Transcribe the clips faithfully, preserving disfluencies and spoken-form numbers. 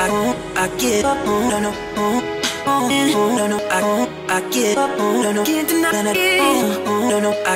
I, I give up, no, no, no, no, I, I give up, no, no, can't deny, no, no, I.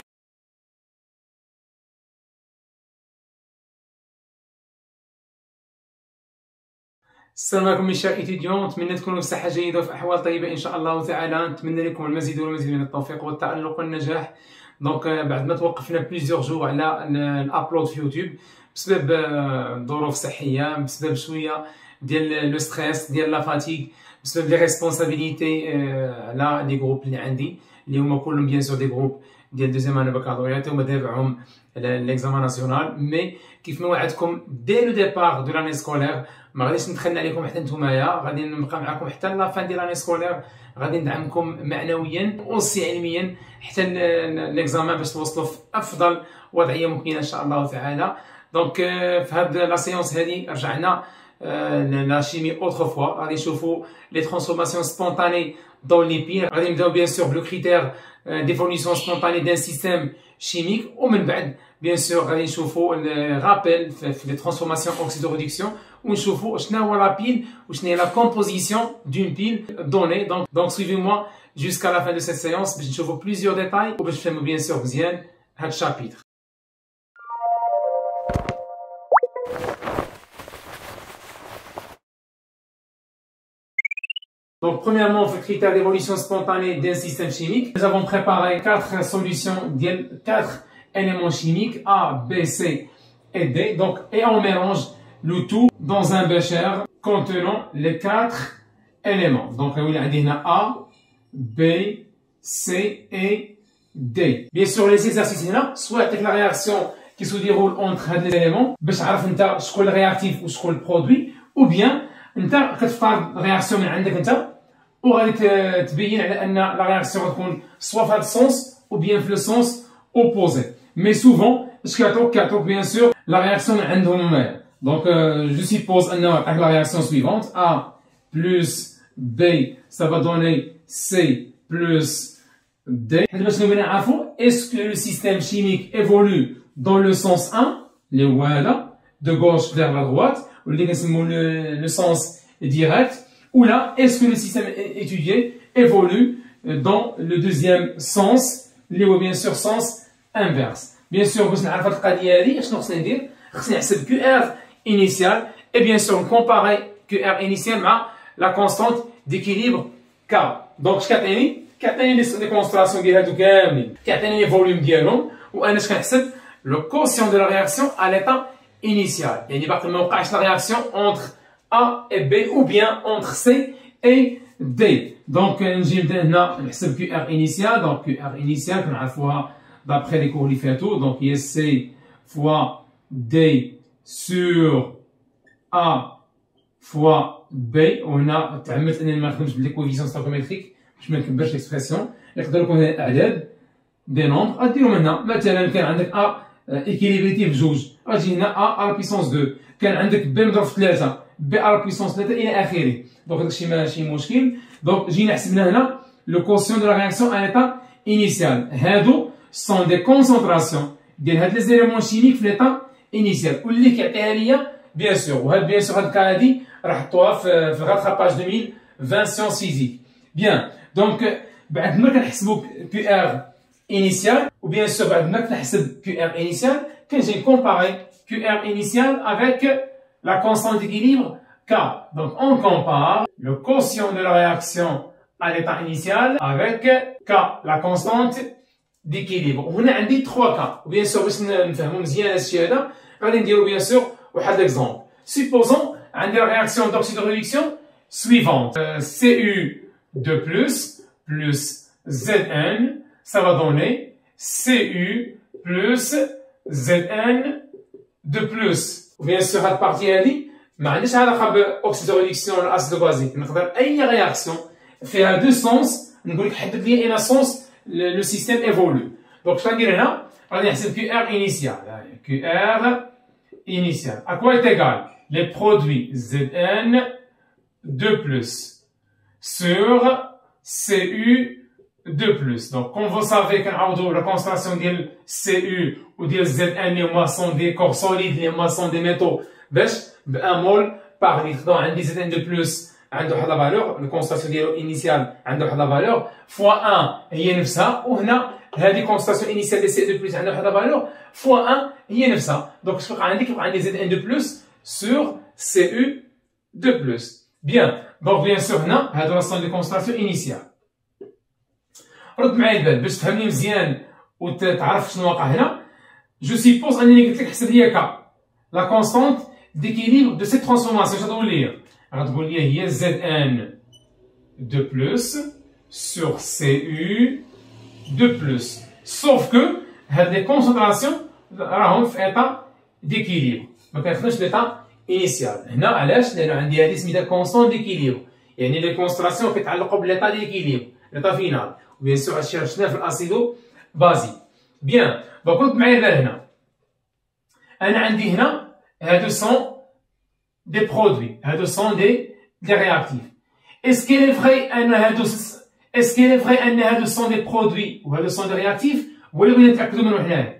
السلام عليكم mes chers étudiants، نتمنى تكونوا بصحة جيدة وفي أحوال طيبة إن شاء الله تعالى. نتمنى لكم المزيد والمزيد من التوفيق والتألق والنجاح. دونك بعد ما توقفنا بليزيور جور على الابلود في يوتيوب بسبب ظروف صحية، بسبب شوية ديال لو ستريس، ديال لا فاتيغ، بسبب لي ريسبونسابيليتي على لي جروب اللي عندي اللي هما كلهم بيان سور دي جروب ديال دوزيام اني بكالوريات هما دافعهم ليكزامان ناسيونال. مي كيف ما وعدتكم دي لو ديبار دو لاني سكولير ما غاديش نتخلى عليكم حتى نتومايا، غادي نبقى معكم حتى لا فان ديال لاني سكولير، غادي ندعمكم معنويا اوسي علميا حتى ليكزامان باش توصلوا في افضل وضعيه ممكنه ان شاء الله تعالى. دونك في هاد لا سيونس هادي رجعنا لا شيمي اوتر فوا، غادي نشوفوا لي ترانسفورماسيون سبونطاني دون لي بيل، غادي نبداو بيان سور بلو كريتير ديفولوسيون سبونطاني دان سيستيم chimique ومن بعد بيان سور غادي نشوفوا الرابيل في لي ترانسفورماسيون اوكسيدو ريدكسيون ونشوفوا شنو هو لا بيل وشنو هي لا كومبوزيسيون دون بيل دوني. دونك دونك سويفي موا جوسكا لا فان دو سيت سيونس باش نشوفوا بليزيور ديتاي وباش نفهموا بيان سور مزيان هاد الشابيتر. Donc, premièrement, le critère d'évolution spontanée d'un système chimique. Nous avons préparé quatre solutions, quatre éléments chimiques A, B, C et D. Donc, et on mélange le tout dans un bécher contenant les quatre éléments. Donc, il y a A, B, C et D. Bien sûr, les exercices là, soit avec la réaction qui se déroule entre les éléments, باش تعرف انت شكون الرياكتيف وشكون البرودوي، ou bien انت كتفرض رياكسيون من عندك انت وغادي تبين على ان لا رياكسيون غتكون سوا في هذا السونس او بيان في لو سونس اوبوزي. مي سوفون اش كيعطوك كيعطوك بيان سور لا رياكسيون من عندهم هما. دونك جو سيبوز انه عطاك لا رياكسيون سويفونت A بلس B ça va donner C plus D. حيت باش نبغي نعرفوا اسكو لو سيستيم شيميك ايفولو dans le sens un اللي هو هذا de gauche vers la droite واللي كنسموا le sens direct, ou là, est-ce que le système étudié évolue dans le deuxième sens, اللي هو bien sûr sens inverse. Bien sûr, باش نعرف هاد القضية هادي شنو خصني ندير؟ خصني نحسب Q R initial et bien sûr comparer Q R initial مع la constante d'équilibre K. Donc اش كيعطيني؟ كيعطيني لي كونستراسيون ديال هادو كاملين، كيعطيني لي فوليوم ديالهم، وانا اش كنحسب؟ le quotient de la réaction à l'état initial. يعني باقي ما وقعش la réaction entre A et B ou bien entre C et D. Donc نجي نبدا هنا نحسب Q R initial. Donc Q R initial كنعرفوها d'après les cours اللي فاتوا. Donc هي C fois D sur A fois B. وهنا تعمدت انني ما نخدمش بالإيكويفيسيون ستوكيومتريك باش ما نكبرش ليكسبرسيون. يقدر يكون اعداد دي نومبر غديرهم هنا. مثلا كان عندك A équilibré بجوج، غتجي هنا A à la puissance deux. كان عندك B مضروب في ثلاثة، B à la puissance ثلاثة إلى آخره. دونك هادشي ماشي مشكل. دونك جينا حسبنا هنا le quotient de la réaction à l'état initial. هادو sont des concentrations ديال هاد لي زيليمون شيميك في l'état initial واللي كيعطيها ليا بيان سور. وهاد بيان سور هاد الكا هادي راه حطوها في في غاتراباج deux mille vingt سيونس فيزيك. بيان دونك بعد ما كنحسبو Q R initial ou bien sûr بعد ما كنحسب Q R initial كنجي comparer Q R initial avec la constante d'équilibre K. Donc on compare le quotient de la réaction à l'état initial avec K, la constante d'équilibre. وهنا عندي trois cas. وبيان سور باش نفهموا مزيان هادشي هذا غادي نديرو بيان سور واحد ليكزومبل. Supposons عندي la réaction d'oxydoréduction suivante. C U deux plus plus Z N ça va donner C U plus Z N de plus. وبيان سور هاد البارتي هادي ما عنديش علاقه باوكسيدوريدكسيون ولا اسيدو بازيك، نقدر اي رياكسيون فيها دو سونس نقول لك حدد لي اين سونس لو سيستيم ايفولو. دونك اش غندير هنا؟ غادي نحسب كيو ار انيسيال. كيو ار انيسيال à quoi est égal les produits Z N de plus sur C U de plus. Donc comme vous savez كنعوضوا la concentration ديال C U وديال Z N اللي هما sont des corps solides اللي هما sont des métaux باش ب un mol par litre. Donc عندي زد ان de plus عنده واحد لا فالور، الكونستاسيون ديالو انيسيال عنده واحد لا فالور فوا واحد هي نفسها، وهنا هذه كونستاسيون انيسيال ديال سي دو بلس عندها واحد لا فالور فوا واحد هي نفسها. دونك اش كيبقى عندي؟ كيبقى عندي زد ان de plus sur سي يو de plus. بيان دونك بيان سور هنا هادو راسون دي كونستاسيون انيسيال. رد معايا البال باش تفهمني مزيان وتعرف شنو واقع هنا. جو سيبوز انني قلت لك حسب لي كا لا كونستانت ديكيليبر دو سيت ترانسفورماسيون. اش غتقول لي؟ غتقول لي هي زد ان دو بلس سور سي يو دو بلس، سوف كو هاد لي كونسونطراسيون راهم في ايطا ديكيليبر، ما كنخدمش ليطا انيسيال. هنا علاش؟ لانه عندي هادي سميتها كونستون ديكيليبر، يعني لي كونسونطراسيون كيتعلقوا بليطا ديكيليبر، ليطا فينال. وبيان سور هادشي راه شفناه في الاسيدو بازي. بيان دونك رد معايا البال هنا. انا عندي هنا هادو سون دي برودوي، هادو سون دي دي رياكتيف. Est-ce qu'il est vrai ان هادو Est-ce qu'il est vrai ان هادو سون دي برودوي وهادو سون دي رياكتيف، ولا بغينا نتاكدوا منه حنايا؟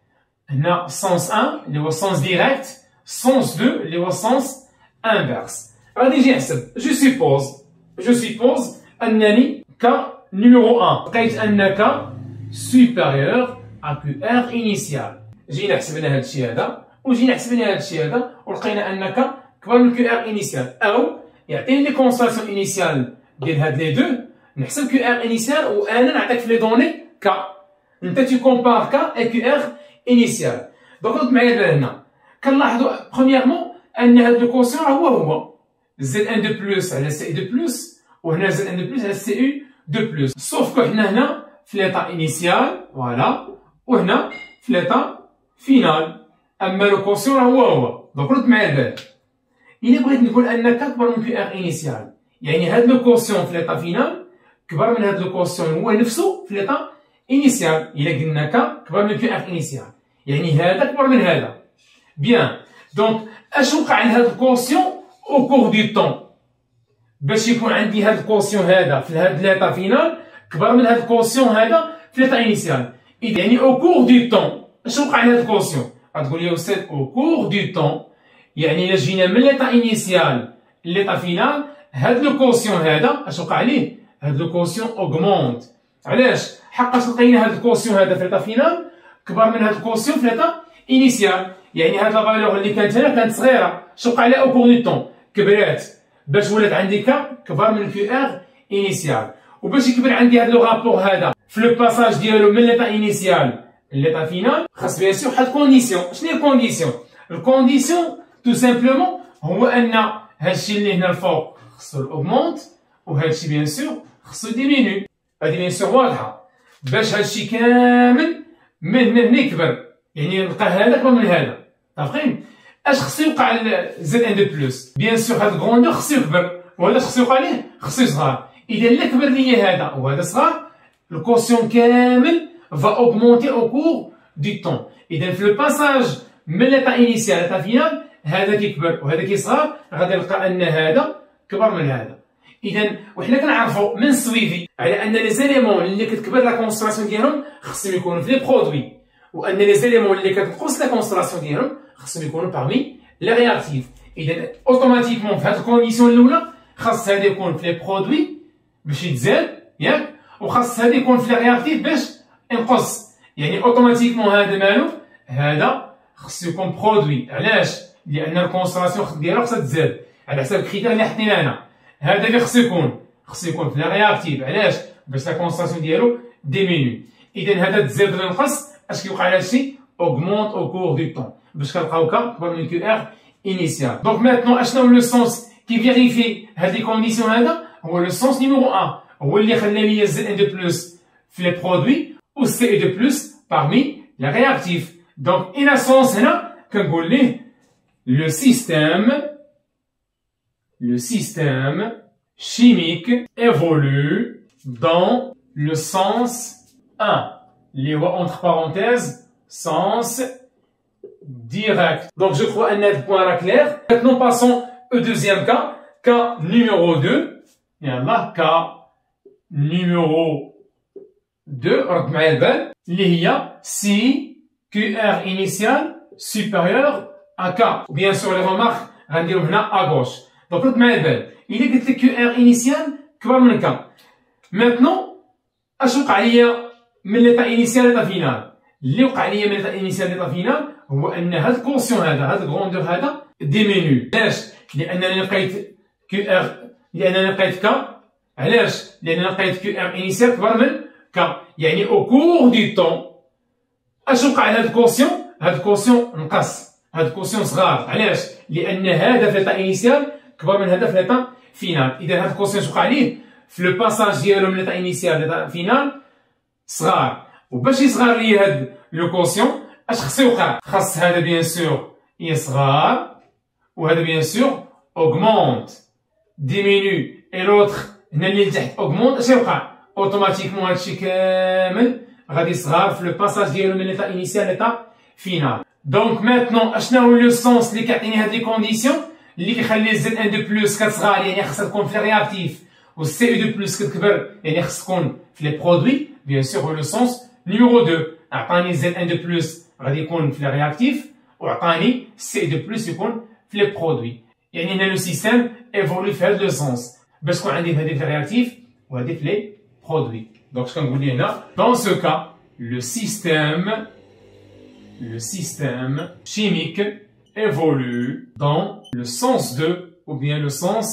هنا سونس واحد اللي هو سونس ديريكت، سونس اثنين اللي هو سونس انفيرس. غادي نجي نحسب. جو سيبوز جو سيبوز انني ك نيميرو واحد لقيت ان ك سوبيريور ا كيو ار انيسيال. جينا حسبنا هاد الشيء هذا وجينا حسبنا هاد الشيء هذا ولقينا ان ك كبر من كيو ار انيسيال، او يعطيني لي كونستاسيون انيسيال ديال هاد لي دو، نحسب كيو ار انيسيال وانا نعطيك في لي دوني ك. انت تي كومبار ك اي كيو ار انيسيال. دونك رد معايا البال هنا. كنلاحظوا برومييرمون ان هاد لو كونسيون راه هو هو زد ان دو بلس على سي دو بلس، وهنا زد ان دو بلس على سي يو دو بلس، سوف كو حنا هنا في ليطا انيسيال فوالا، وهنا في ليطا فينال. اما لو كونسيون راه هو هو. دونك رد معايا البال. إلا بغيت نقول ان ك كبر من كيو ار انيسيال، يعني هاد لو كونسيون في ليطا فينال كبر من هاد لو كونسيون هو نفسه في ليطا انيسيال. إلا قلنا ك كبر من كيو ار انيسيال، يعني هذا كبر من هذا. بيان دونك اش وقع لهاد الكونسيون او كور دو طون باش يكون عندي هاد الكونسيون هذا في هاد ليطا فينال كبر من هاد الكونسيون هذا في ليطا انيسيال. يعني او كور دو طون اش وقع لهاد الكونسيون؟ غتقول لي استاذ او كور دو طون، يعني الا جينا من ليطا انيسيال ليطا فينال هاد لو كونسيون هذا اش وقع ليه؟ هاد لو كونسيون اوغمونت. علاش؟ حقاش لقينا هاد الكونسيون هذا في ليطا فينال كبر من هاد الكونسيون في ليطا انيسيال، يعني هاد لا فالور اللي كانت هنا كانت صغيره. اش وقع لها او كور دو طون؟ كبرات باش ولات عندي ك كبر من كيو ار انيسيال. وباش يكبر عندي هاد لو رابور هذا في لو باساج ديالو من ليطا انيسيال ليطا فينال، خاص بيان سور واحد الكونديسيون. شنو هي الكونديسيون؟ الكونديسيون تو سامبلومون هو ان هادشي اللي هنا الفوق خصو اوغمونت، وهادشي بيان سور خصو ديمينو. هادي بيان سور واضحه. باش هادشي كامل من هنا هنا يكبر، يعني نلقى هذا كبر من هذا. متفقين؟ اش خصو يوقع زد ان دو بلس؟ بيان سور هاد الكروندور خصو يكبر، وهذا خصو يوقع ليه خصو يصغر. اذا الا كبر لي هذا وهذا صغر، الكونسيون كامل va augmenter au cours du temps. اذا في الباساج من ليطا انيسيال ليطا فينال هذا كيكبر وهذا كيصغر، غادي نلقى ان هذا كبر من هذا. اذا وحنا كنعرفوا من السويفي على ان لي زيليمون اللي كتكبر لا كونستراسيون ديالهم خصهم يكونوا في لي برودوي، وان لي زيليمون اللي كتنقص لا كونستراسيون ديالهم خصهم يكونوا باغمي لي رياكتيف. اذا اوتوماتيكمون في هاد الكونديسيون الاولى خاص هذا يكون في لي برودوي باش يتزاد ياك، وخاص هذا يكون في لي رياكتيف باش ينقص. يعني اوتوماتيكمون هذا مالو؟ هذا خصو يكون برودوي. علاش؟ لان الكونستراسيون ديالو خصها تزاد على حسب الكريتير اللي حطينا هنا. هذا اللي خصو يكون خصو يكون في لي رياكتيف. علاش؟ باش لا كونستراسيون ديالو ديميني. اذا هذا تزاد ولا ينقص، اش كيوقع على هادشي؟ اوغمونت او كور دو طون باش كنلقاو ك كبر من كيو ار انيسيال. دونك ماتنون اشنو لو سونس كي فيريفي هاد لي كونديسيون؟ هذا هو لو سونس نيميرو واحد، هو اللي خلى لي زد ان دو بلس في لي برودوي و سي دو بلس parmi les réactifs. Donc, in a sens هنا كنقول ليه le système le système chimique évolue dans le sens un, اللي هو entre parenthèses sens direct. Donc, je crois un net point est clair. Maintenant, passons au deuxième cas, cas numéro deux. Yallah, cas numéro deux, رد معايا البال، اللي هي si Q R initial supérieur à K. Bien sûr, les remarques غنديرهم هنا اغوش. دونك رد معايا البال، الا قلت لك كيو ار انيسيال كبر من كا، ميتنون اش وقع ليا من ليطا انيسيال ليطا فينال؟ اللي وقع ليا من ليطا انيسيال ليطا فينال هو ان هاد الكونسيون هذا هاد الغروندور هذا ديمينو. علاش؟ لانني لقيت كيو ار، لانني لقيت كا. علاش؟ لانني لقيت كيو ار انيسيال كبر من كا، يعني او كور دو طون اش وقع لهاد الكونسيون؟ هاد الكونسيون نقص، هاد الكونسيون صغار. علاش؟ لان هذا في ليطا انيسيال كبر من هذا في ليطا فينال. اذا هاد الكونسيون وقع ليه في لو باساج ديالو من ليطا انيسيال ليطا فينال صغار. وباش يصغر لي هاد لو كونسيون اش خصو يوقع؟ خاص هذا بيان سور يصغر وهذا بيان سور اوغمونت ديمينو، اي لوتر هنا اللي لتحت اوغمونت. اش يوقع؟ اوتوماتيكمون هادشي كامل غادي يصغر في لو باساج ديالو من ليطا انيسيال ليطا فينال. دونك ماتنون اشنا هو لو سونس اللي كيعطيني هاد لي كونديسيون اللي كيخلي زد ان دو بلوس كتصغر، يعني خاصها تكون في رياكتيف، و سي او دو بلوس كتكبر يعني خاص تكون في لي برودوي. بيان سور هو لو سونس نيميرو دو، عطاني زد ان دو بلوس غادي يكون في رياكتيف، وعطاني سي دو بلوس يكون في لي برودوي. يعني هنا لو سيستيم ايفولي في هاد لو سونس باش تكون عندي هادي في رياكتيف وهادي في لي برودوي. دونك اش كنقول لي هنا؟ دون سو كا لو سيستيم le système chimique évolue dans le sens de ou bien le sens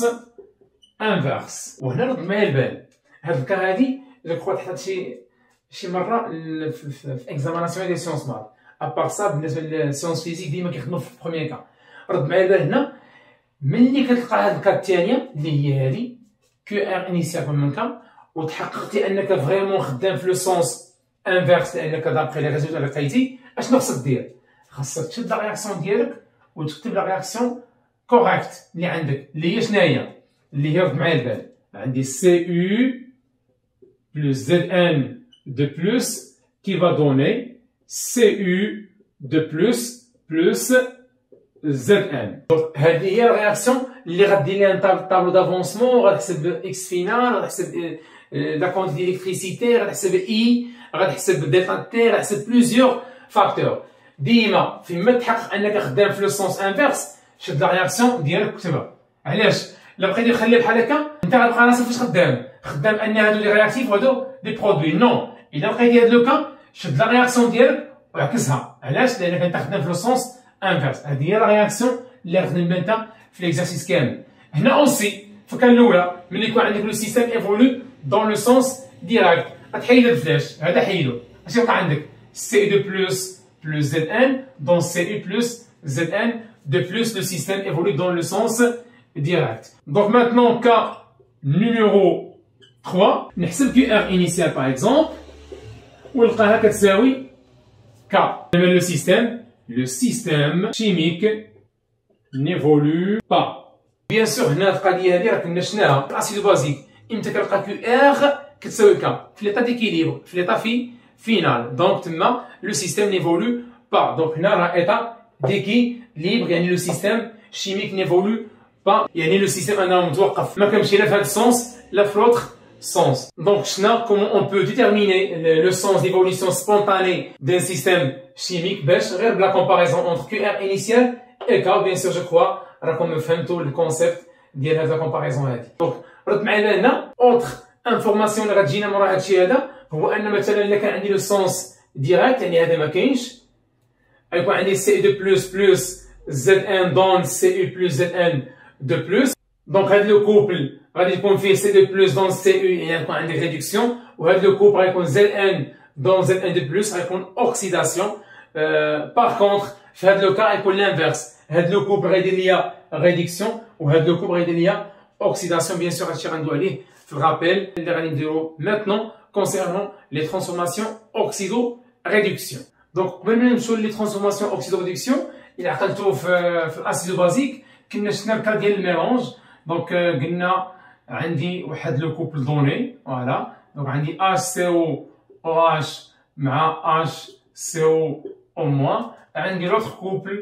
inverse. وهنا رد معايا البال، هاد الكا هادي جو كخوا تحط شي شي مره في اكزاماناسيون ديال سيونس مات. ابار سا بالنسبه للسيونس فيزيك ديما كيخدموا في البروميير كا. رد معايا البال هنا ملي كتلقى هاد الكا الثانيه اللي هي هادي كيو ار انيسيال من كا، وتحققتي انك فريمون خدام في لو سونس انفيرس، لانك دابخي لي ريزولتا اللي لقيتي اشنو خصك دير؟ خاصك تشد لا رياكسيون ديالك وتكتب لا رياكسيون كوريكت اللي عندك، اللي هي شناهي؟ اللي هي رد معايا البال، عندي سي يو بلس زد ان دو بلس كي فا دوني سي يو دو بلس بلس زد ان. دونك هذه هي الرياكسيون اللي غدير ليها طابلو دافونسمون، غتحسب اكس فينال، غتحسب لا كونتيتي ديليكتريسيتي، غتحسب اي، غتحسب دلتا تي، غتحسب بليزيور فاكتور. ديما فيما تحقق انك خدام في لو سونس انفيرس شد لا رياكسيون ديالك وكتبها. علاش؟ الا بقيتي تخليها بحال هكا انت غتبقى راسك فاش خدام خدام ان هادو لي رياكتيف وهادو لي برودوي. نو، الا بقيتي هاد لو كا شد لا رياكسيون ديالك وعكسها. علاش؟ لانك انت خدام في لو سونس انفيرس. هادي هي لا رياكسيون اللي غتخدم بها انت في ليكزارسيس كامل. هنا اوسي في الكان الاولى ملي يكون عندك لو سيستيم ايفولو دون لو سونس ديراكت غتحيد الفلاش هذا حيدو. اش يوقع عندك؟ سي دو بلس plus Zn, donc C U plus Zn, de plus le système évolue dans le sens direct. Donc maintenant, cas numéro trois, نحسب Q R initial par exemple, ونلقاها كتساوي K. Le système, le système chimique n'évolue pas. Bien sûr, هنا القضية هذه راه كنا شفناها، الأسيد بازيك، إمتى كنلقى Q R كتساوي K في l'état d'équilibre، في l'état في final. Donc, le système n'évolue pas. Donc, on a un état d'équilibre. Yani, le système chimique n'évolue pas. Yani, le système a un mutwaqqaf. Ma كنمشي لا في هذا السونس لا في l'autre sens. Donc, comment on peut déterminer le, le sens d'évolution spontanée d'un système chimique باش غير la comparaison entre Q R initial et K. Bien sûr, je crois راكم فهمتوا le concept ديال هذه la comparaison هذه. Donc, رد معايا هنا autre information اللي غتجينا مورا هذا الشيء هذا هو ان مثلا الا كان عندي لو سونس ديريكت يعني هذا ما كاينش، غيكون عندي سي دو بلس بلس زد ان دون سي يو بلس زد ان دو بلس. دونك هذا لو كوبل غادي يكون فيه سي دو بلس دون سي يو يعني غيكون عندي ريدكسيون، وهذا لو كوبل غيكون زد ان دون زد ان دو بلس غيكون اوكسيداسيون. باغ كونطخ في هذا لو كا غيكون لانفيرس، هذا لو كوبل غيدير ليا ريدكسيون وهذا لو كوبل غيدير ليا اوكسيداسيون. بيان سور هادشي غندوي عليه في الرابيل اللي غادي نديرو ماتنون concernant les transformations oxydo-réduction. Donc, قبل ما نمشيو لي transformations oxydo-réduction، إلا عقلتو في في الأسيدو بازيك كنا شفنا الكا ديال الميلونج. دونك قلنا عندي واحد لو كوبل دوني، فوالا. دونك عندي H C O OH مع H C O O moins. عندي l'autre couple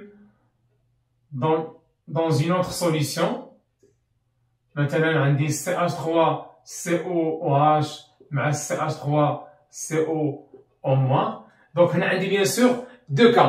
dans dans une autre solution. مثلا عندي C H trois C O OH مع سي إتش ثلاثة سي او او موان. دونك هنا عندي بيان سور دو كا،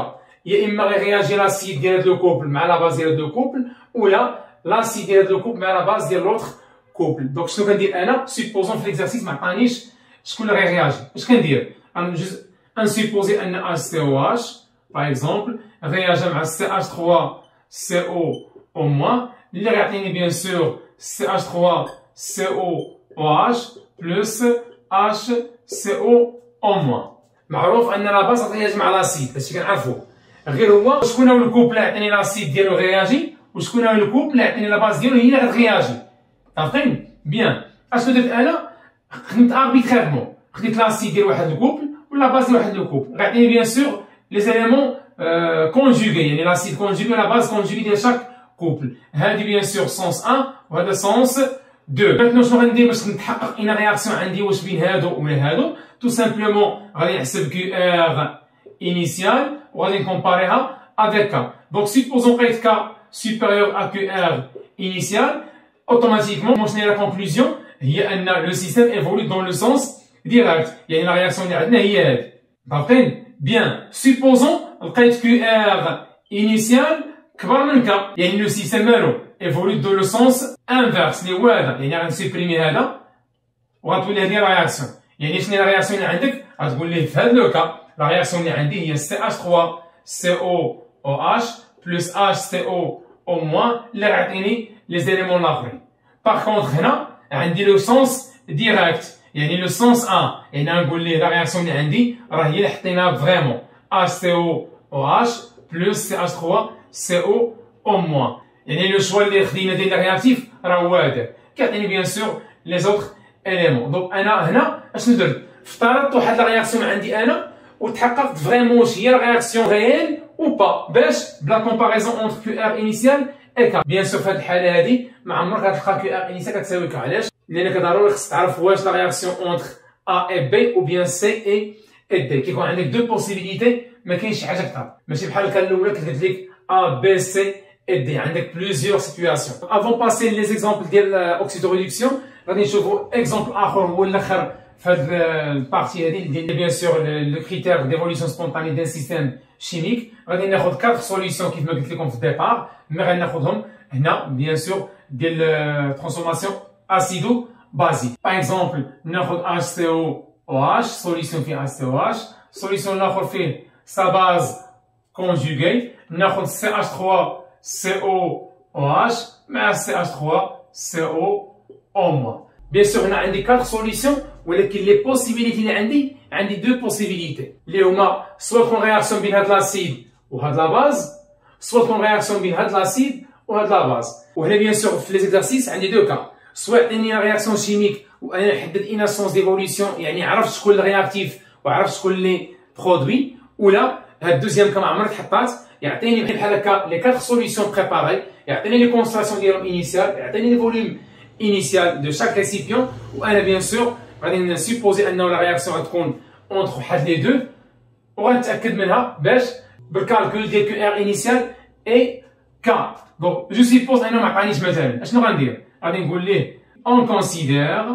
يا اما غيرياجي لاسيد ديال هاد لو كوبل مع لا باز ديال هاد لو كوبل ولا لاسيد ديال هاد لو كوبل مع لا باز ديال لوطخ كوبل. دونك شنو كندير انا؟ سيبوزون في ليكزارسيس ما عطانيش شكون اللي غيرياجي، اش كندير؟ غنجوز ان سيبوزي ان اش سي او اش باغ اكزومبل غيرياجي مع سي اش ثلاثة سي او او موان اللي غيعطيني بيان سور سي اش ثلاثة سي او او اش بلس اش سي او او موان. معروف ان لا باز غترياجي مع لاسيد، هادشي كنعرفو، غير هو شكون هو الكوبل اللي عطيني لاسيد ديالو غيرياجي وشكون هو الكوبل اللي عطيني لا باز ديالو هي اللي غترياجي. عرفتيني؟ بيان. اشنو درت انا؟ خدمت اربيتريرمون، خديت لاسيد ديال واحد الكوبل ولا باز ديال واحد الكوبل، غيعطيني بيان سور لي زيليمون كونجوغي، يعني لاسيد كونجوغي ولا باز كونجوغي ديال شاك كوبل. هادي بيان سور سونس واحد وهذا سونس اثنين. مانتنو شنو غندير باش نتحقق ان رياكسيون عندي واش بين هادو ولا هادو؟ تو سامبلومون غادي نحسب كيو ار انيسيال وغادي نكومباريها افيك كا. دونك سيبوزون لقيت كا supérieur à كيو ار initial, automatiquement, mon la conclusion, هي أن le système évolue dans le sens direct. يعني la réaction اللي عندنا هي هذه. عارفين؟ Bien. Supposons لقيت كيو ار initial كبر من كا. يعني le système مالو évolue dans le sens inverse. اللي هو هذا. يعني غنسيبريمي هذا وغتولي هذه la réaction. يعني شنو la réaction اللي عندك؟ غتقول ليه في هذا لو كا la réaction اللي عندي هي سي اش ثلاثة سي او او اش plus اش سي او au moins اللي غيعطيني لي زيليمون الاخرين. باغ كونطخ هنا عندي لو سونس ديريكت، يعني لو سونس واحد، يعني نقول ليه لا رياكسيون اللي عندي راه هي اللي حطيناها فريمون اش سي او او اش بلس سي اش ثلاثة سي او او موان. يعني لو شوا اللي خدينا ديال الرياكتيف راه هو هذا، كيعطيني بيان سور لي زوطخ اليمون. دونك انا هنا اشنو درت؟ افترضت واحد لا رياكسيون عندي انا وتحققت فريمون واش هي لا رياكسيون ريال ou pas باش بلا كومباريزون اونتر كيو ار انيسيال اي كا. بيان سور في هذه الحاله هذه ما عمرك غتلقى كيو ار انيسيال كتساوي كا. علاش؟ لانك ضروري خصك تعرف واش لا رياكسيون اونتر ا اي بي او بيان سي اي اي دي. كيكون عندك دو بوسيبيليتي ما كاينش شي حاجه اكثر، ماشي بحال كان الاولى كنت قلت لك ا بي سي اي دي. عندك بليزيور سيتوياسيون. افون باسي لي زيكزامبل ديال اوكسيدو ريدكسيون غادي نشوفوا اكزامبل اخر هو الاخر في هذه البارتي هذه ديال بيان سور لو كريتير ديفوليسيون سبونتاني دان سيستيم شيميك. غادي ناخذ أربعة سوليسيون كيف ما قلت لكم في الديبار، مي غادي ناخذهم هنا بيان سور ديال ترانسفورماسيون اسيدو بازيك. باغ اكزومبل ناخذ اش سي او او اش سوليسيون فيه اش سي او اش، سوليسيون الاخر فيه سا باز كونجوغي، ناخذ سي اش ثلاثة سي او او اش مع سي اش ثلاثة سي او او موان. بيان سور هنا عندي أربعة سوليسيون، ولكن لي بوسيبيليتي اللي عندي عندي دو بوسيبيليتي اللي هما سوا تكون رياكسيون بين هاد لاسيد وهاد لا باز، سوا تكون رياكسيون بين هاد لاسيد وهاد لا باز. وهنا بيان سور في لي زيكزارسيس عندي دو كا، سوا يعطيني رياكسيون شيميك وانا نحدد اناسونس ديفوليسيون، يعني عرفت شكون الرياكتيف وعرفت شكون لي برودوي، ولا هاد دوزيام كما عمرك حطات يعطيني بحال هكا لي أربعة سوليسيون بريباري، يعطيني لي كونسونطراسيون ديالهم انيسيال، يعطيني لي فوليوم initial de chaque récipient وانا بيان سور غادي نسيبوزي انه لا رياكسيون غتكون اونتر واحد لي دو وغنتاكد منها باش بالكالكول ديال كيو ار انيسيال اي كا. دونك جو سيبوز انه ما عطانيش مثلا، اشنو غندير؟ غادي نقول ليه اون كونسيدير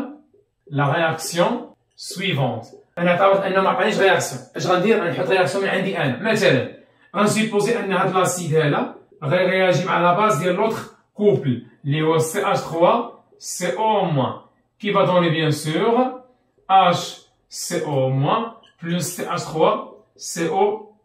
لا رياكسيون سويفونت. انا عرفت انه ما عطانيش رياكسيون، اش غندير؟ غنحط رياكسيون من عندي انا. مثلا غنسيبوزي ان هاد لاسيد هذا غيرياجي مع لا باز ديال لوطخ كوبل اللي هو سي اش ثلاثة سي او moins qui va donner bien sûr H C O moins plus C H trois C O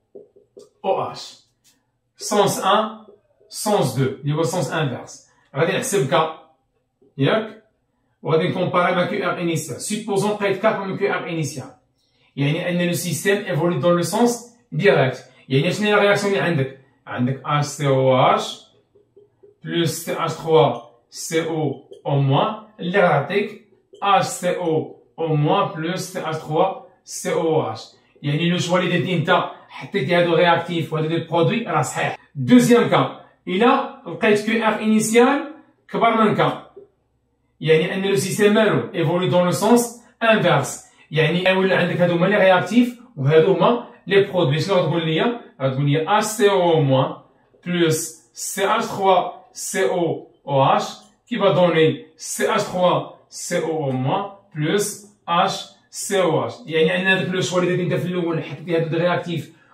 O H. Sens un, sens deux, اللي هو sens inverse. غادي نحسب كا ياك وغادي نكومباري مع كيو ار initial. Supposons لقيت كا comme كيو ار initial. يعني ان لو سيستيم évolue dans le sens direct. يعني شنو هي لا رياكسيون اللي عندك؟ عندك H C O H plus C H trois C O au moins اللي غيعطيك H C O au moins plus C H trois C O H. يعني لو شوا اللي درتي انت حطيتي هادو رياكتيف وهادو دي برودوي راه صحيح. دوزيام كا الا لقيت كيو ار انيسيال كبر من كا، يعني ان لو سيستيم مالو ايفولي دون لو سونس انفيرس، يعني ولا عندك هادو هما لي رياكتيف وهادو هما لي برودوي. شنو غتقول لي؟ غتقول لي H C O au moins plus C H trois C O O H qui va donner C H trois C O au moins plus H C O H. يعني عندنا هذاك لو شوا اللي درتي انت في الاول حطيتي هادو دي رياكتيف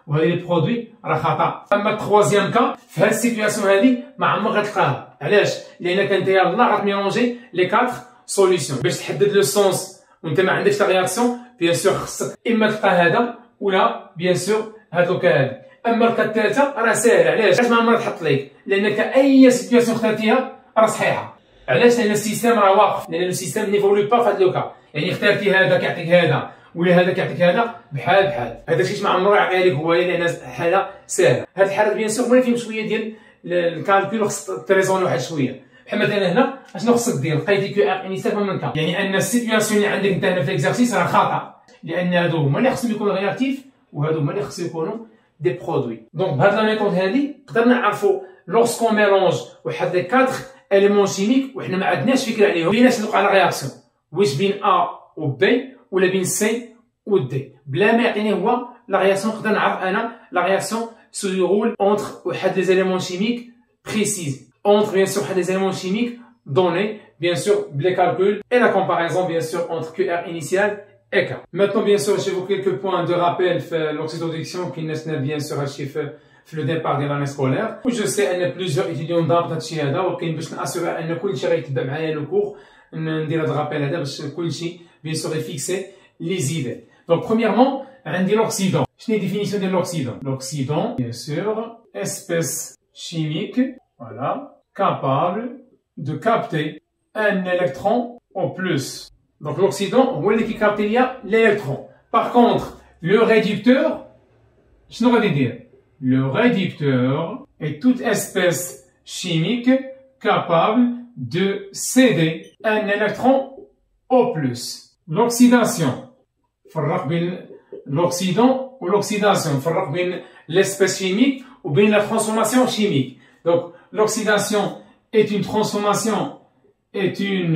وهذه لي برودوي راه خطا. اما التخوازيام كا في هاد السيتوياسيون هادي ما عمرك غتلقاها. علاش؟ لانك انت يلاه غتميلونجي لي كاتر سوليسيون باش تحدد لو سونس وانت ما عندكش لا رياكسيون. بيان سور خصك اما تلقى هذا ولا بيان سور هاد لوكا هادي. اما الكا الثالثه راه ساهل. علاش؟ علاش ما عمرها تحط ليك؟ لانك اي سيتوياسيون اختارتيها راه صحيحه. علاش؟ لان السيستم راه واقف، لان لو سيستم نيفولوي با في هاد لوكا. يعني اختارتي هذا كيعطيك هذا ولا هذا كيعطيك هذا بحال بحال. هذا الشيء ما عمره يعطيها لك هو لان حاله ساهله. هاد الحالات بيان سور ملي فيهم شويه ديال الكالكول خصك تريزوني واحد شويه. بحال مثلا هنا اشنو خصك دير؟ لقيتي كيو ار انيسيال من كا، يعني ان السيتوياسيون اللي عندك انت هنا في الاكزرسيس راه خطا، لان هادو هما اللي خصهم يكونوا رياكتيف وهادو هما اللي خصهم يكونوا دي برودوي. دونك بهاد لا ميثود هادي قدرنا نعرفوا لورسكون ميلونج واحد لي كادر اليمون شيميك وحنا ما عندناش فكره عليهم، بيناش نوقع لا رياكسيون واش بين ا و بي ولا بين سي و دي، بلا ما يعطيني هو لا رياكسيون نقدر نعرف انا لا رياكسيون سو ديرول اونتر واحد لي زيليمون شيميك بريسيز، اونتر بيان سور واحد لي زيليمون شيميك donnés bien sûr les calculs et la comparaison bien sûr entre Q R initial et K. Maintenant bien sûr j'ai vous quelques points de rappel في l'oxydoréduction qui naissent bien sûr هادشي في في le départ ديال l'année scolaire. Je sais ان plusieurs étudiants ضابط هادشي هذا ولكن باش ناسيغي ان كلشي غيتبع معايا لو كور ندير هاد الرابيل هذا باش كلشي bien sûr يفيكسي les idées. Donc premièrement عندي l'oxydant. شنو هي définition ديال l'oxydant? L'oxydant bien sûr espèce chimique voilà capable de capter un électron au plus. Donc l'oxydant, هو اللي كيكابتي ليا l'électron. Par contre, le réducteur, شنو غادي يدير؟ Le réducteur est toute espèce chimique capable de céder un électron au plus. L'oxydation, فرق بين l'oxydant ou l'oxydation, فرق بين l'espèce chimique ou bien la transformation chimique. Donc l'oxydation est une transformation est une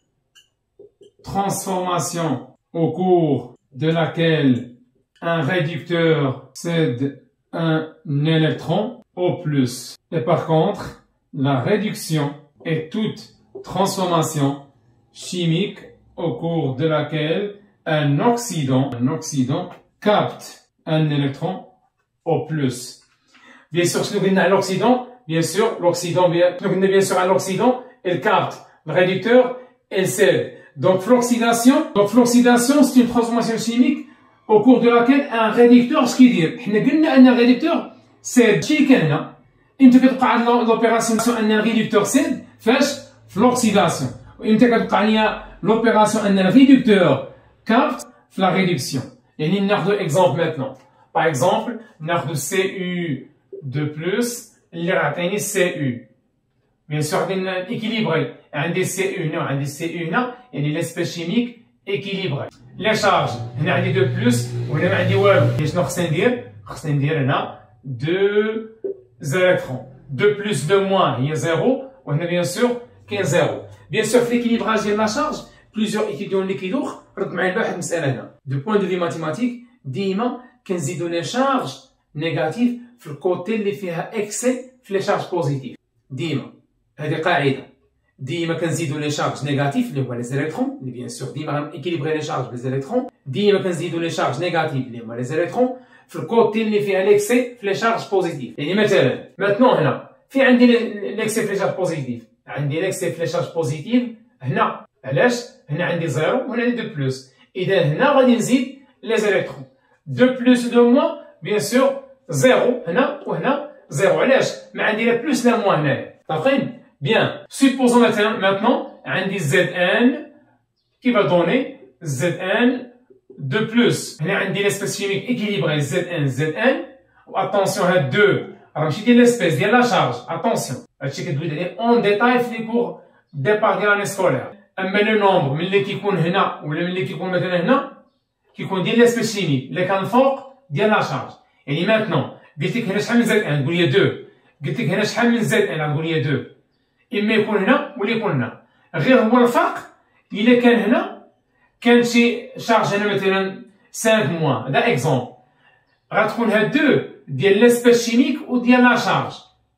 transformation au cours de laquelle un réducteur cède un électron au plus. Et par contre, la réduction est toute transformation chimique au cours de laquelle un oxydant, un oxydant capte un électron au plus. Bien sûr, si nous venons à l'oxydant, bien sûr, l'oxydant, bien, bien sûr à l'oxydant, elle capte le réducteur, elle cède. Donc l'oxydation, donc l'oxydation, c'est une transformation chimique au cours de laquelle un réducteur, ce qui dit, حنا قلنا أن الريدكتور cède. شي كان هنا إمتى كتوقع l'opération أن الريدكتور cède؟ فاش؟ في l'oxydation. وإمتى كتوقع ليا l'opération أن الريدكتور capte في la réduction. يعني ناخذ exemple maintenant. Par exemple, ناخذ C U deux plus اللي غيعطيني C U. Bien sûr غادي équilibré. عندي C U هنا وعندي C U هنا يعني l'espèce chimique équilibrée. Les charges هنا عندي deux plus وهنا ما عندي والو. شنو خصني ندير؟ خصني ندير هنا deux électrons. deux plus deux moins هي zéro وهنا bien sûr كاين zéro. Bien sûr في l'équilibrage ديال la charge plusieurs étudiants اللي كيدوخ رد معايا واحد المسألة هنا. Du point de vue mathématique ديما كنزيدو لي شارج نيجاتيف في الكوتي اللي فيها اكسي في لي شارج بوزيتيف. ديما هذه قاعده ديما كنزيدو لي شارج نيجاتيف اللي هما لي زيليكترون اللي بيان سور ديما غنكيليبري لي شارج بلي زيليكترون. ديما كنزيدو لي شارج نيجاتيف اللي هما لي زيليكترون في الكوتي اللي فيها ليكسي في لي شارج بوزيتيف. يعني مثلا ماتنون هنا في عندي ليكسي في لي شارج بوزيتيف، عندي ليكسي في لي شارج بوزيتيف هنا. علاش؟ هنا عندي زيرو وهنا عندي دو بلس. اذا هنا غادي نزيد لي زيليكترون. دو بلس دو موان بيان سور زيرو هنا وهنا زيرو. علاش؟ ما عندي لا بلس لا موان هنايا. طابقين؟ بيان. سوبوزون مثلا ماتنون عندي زد ان كي فا دوني زد ان دو بلس. هنا عندي ليسبيس شيميك ايكيليبري زد ان زد ان. و اتونسيون هاد دو راه ماشي ديال ليسبيس ديال لا شارج. اتونسيون هادشي كدوي عليه اون ديتاي في لي كور ديبار ديال لاني سكولير. اما لو نومبر ملي كيكون هنا ولا ملي كيكون مثلا هنا كيكون ديال ليسبيس شيميك اللي كان فوق ديال لا شارج. يعني ماتنون قلت لك هنا شحال من زد ان تقول لي دو. قلت لك هنا شحال من زد ان تقول لي دو. اما يكون هنا ولا يكون هنا. غير هو الفرق الا كان هنا كان شي شارج هنا مثلا خمسة موان. هذا اكزومبل. غتكون هاد دو ديال ليسبيس شيميك وديال لا شارج.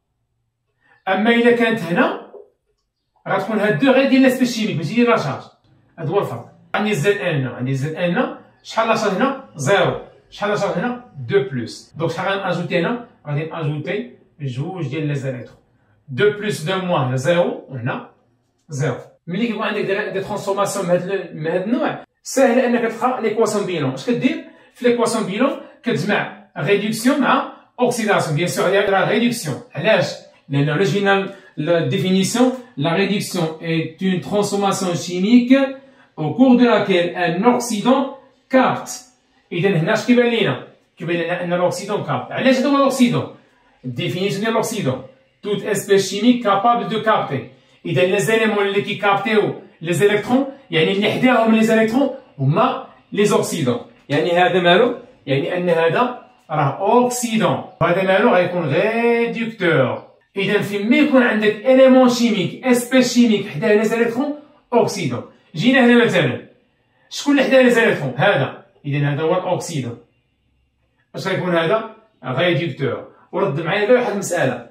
اما الا كانت هنا غتكون هاد دو غير ديال ليسبيس شيميك ماشي ديال لا شارج. هذا هو الفرق. عندي زد ان هنا عندي زد ان هنا شحال لا شارج هنا؟ زيرو. شحال لا شارج هنا deux plus. دونك شحال غنأجوتي هنا؟ غادي نأجوتي جوج ديال لي زيليكترون. deux plus deux moins هنا زيرو وهنا زيرو. ملي كيكون عندك دي ترانسفورماسيون من هاد من هاد النوع ساهل انك تلقى ليكواسيون بيلون. اش كدير؟ في ليكواسيون بيلون كتجمع ريدكسيون مع اوكسيداسيون. بيان سور هي لا ريدكسيون. علاش؟ لان اوريجينال la définition, la réduction est une transformation chimique au cours de laquelle un oxydant capte. إذا هنا اش كيبان لينا؟ كيبان لنا أن l'oxydant capte. علاش هذا هو l'oxydant؟ définition ديال l'oxydant. toute espèce chimique capable de capter. إذا les éléments اللي كيكابتيو les électrons يعني اللي حداهم les électrons هما les oxydants. يعني هذا مالو؟ يعني أن هذا راه oxydant. وهذا مالو غيكون réducteur. إذا فيما يكون عندك إليمون شيميك اسبيس شيميك حداه لي زيليكترون أوكسيدون. جينا هنا مثلا شكون اللي حداه لي زيليكترون؟ هذا. إذا هذا هو الأوكسيدون. اش غيكون هذا؟ ريدكتور. ورد معايا غير واحد المسألة.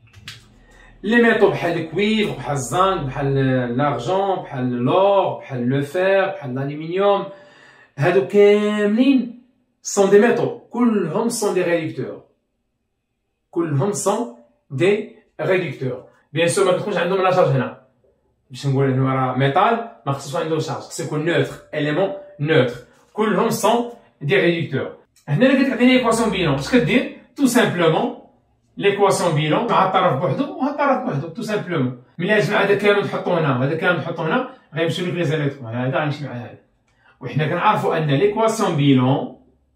لي ميتو بحال الكويفر بحال الزنك بحال لارجون بحال لور بحال لو فير بحال الألومنيوم هادو كاملين سون دي ميتو كلهم سون دي ريدكتور. كلهم سون دي ريدكتور. بيان سور ما كتكونش عندهم لا شارج هنا باش نقول انه راه ميتال ما خصوش عندهم شارج خصو يكون نوتر اليمون نوتر كلهم سون دي ريدكتور. هنا اللي كتعطيني ليكواسيون بيلون اش كدير؟ تو سامبلومون ليكواسيون بيلون مع الطرف بوحدو وهاد الطرف بوحدو تو سامبلومون. ملي تجمع هذا كامل تحطو هنا وهذا كامل تحطو هنا غيمشيو لك لي زيليكترون هذا غيمشي مع هذا. وحنا كنعرفو ان ليكواسيون بيلون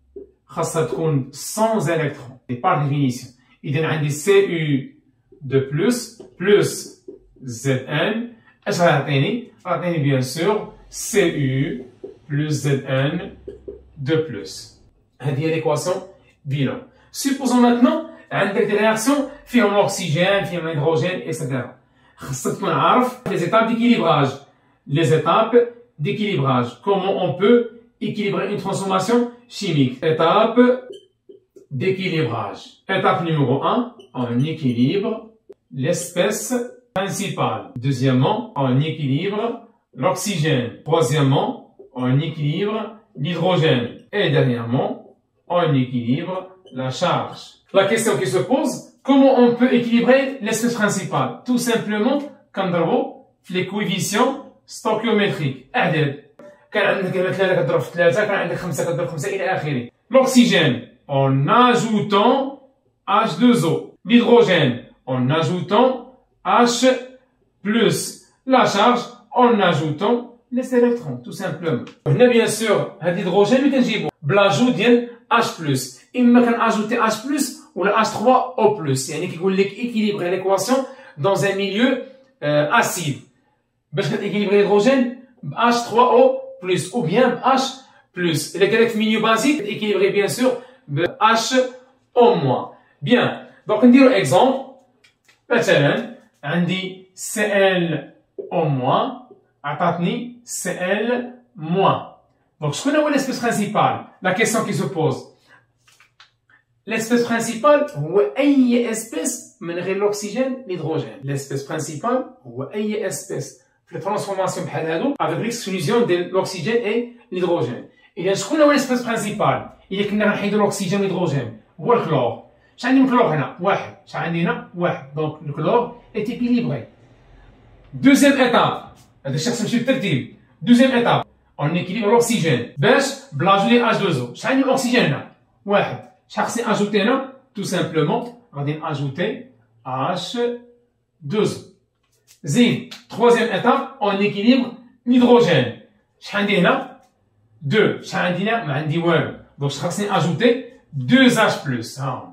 خاصها تكون سون زيليكترون بار ديفينيسيون. إذا عندي سي يو دو بلس بلس زد ان اش غيعطيني؟ غيعطيني بيان سور سي يو بلس زد ان دو بلس. هذه هي ليكواسيون بيلون. سيبوزون ماتنون عندك دي رياكسيون فيهم الاكسجين فيهم الهيدروجين اكسيتيرا. خاصك تكون عارف لي زيتاب ديكيليبراج. لي زيتاب ديكيليبراج. كومون اون بو équilibrer une transformation chimique. Étape d'équilibrage. Étape numéro un, on équilibre l'espèce principale. Deuxièmement, on équilibre l'oxygène. Troisièmement, on équilibre l'hydrogène. Et dernièrement, on équilibre la charge. La question qui se pose, comment on peut équilibrer l'espèce principale? Tout simplement, كنضربو في les coefficients stoichiométriques. أعداد. كان عندك ثلاثة كضرب في ثلاثة، كان عندك خمسة كضرب في خمسة إلى آخره. L'oxygène en ajoutant H deux O. L'hydrogène en ajoutant H plus. La charge en ajoutant les électrons, tout simplement. هنا bien sûr هاد الهيدروجين اللي كنجيبو بلاجو ديال H plus. إما كنأجوتي H plus ولا H trois O plus. يعني كيقول لك équilibrer l'équation dans un milieu euh, acide. باش كتيكيليبري الهيدروجين ب H trois O plus ou bien H plus. إلا كان في milieu basique équilibré bien sûr ب H au moins. Bien. Donc نديرو exemple. مثلا عندي Cl au moins عطاتني Cl moins. Donc شكون هو l'espèce principale? La question qui se pose. L'espèce principale هو أي espèce من غير l'oxygène l'hydrogène. L'espèce principale هو أي espèce في الترانسفورماسيون بحال هادو avec l'exclusion de l'oxygène et l'hydrogène. إذا شكون هو l'espèce principale؟ إلا كنا غنحيدو الأكسجين والهيدروجين هو الكلور. شحال عندي من كلور هنا؟ واحد. شحال عندي هنا؟ واحد. دونك الكلور est équilibré. Deuxième étape. هذا الشيء خصنا نمشيو بالترتيب. Deuxième étape. On équilibre l'oxygène. باش بلاجو ديال H deux O. شحال عندي من الأكسجين هنا؟ واحد. شحال خصني أجوتي هنا؟ Tout simplement غادي نأجوتي H deux O. زيد. Troisième étape. On équilibre l'hydrogène. شحال عندي هنا؟ deux. شحال عندي هنا؟ ما عندي والو. Donc je vais ajouter deux H plus.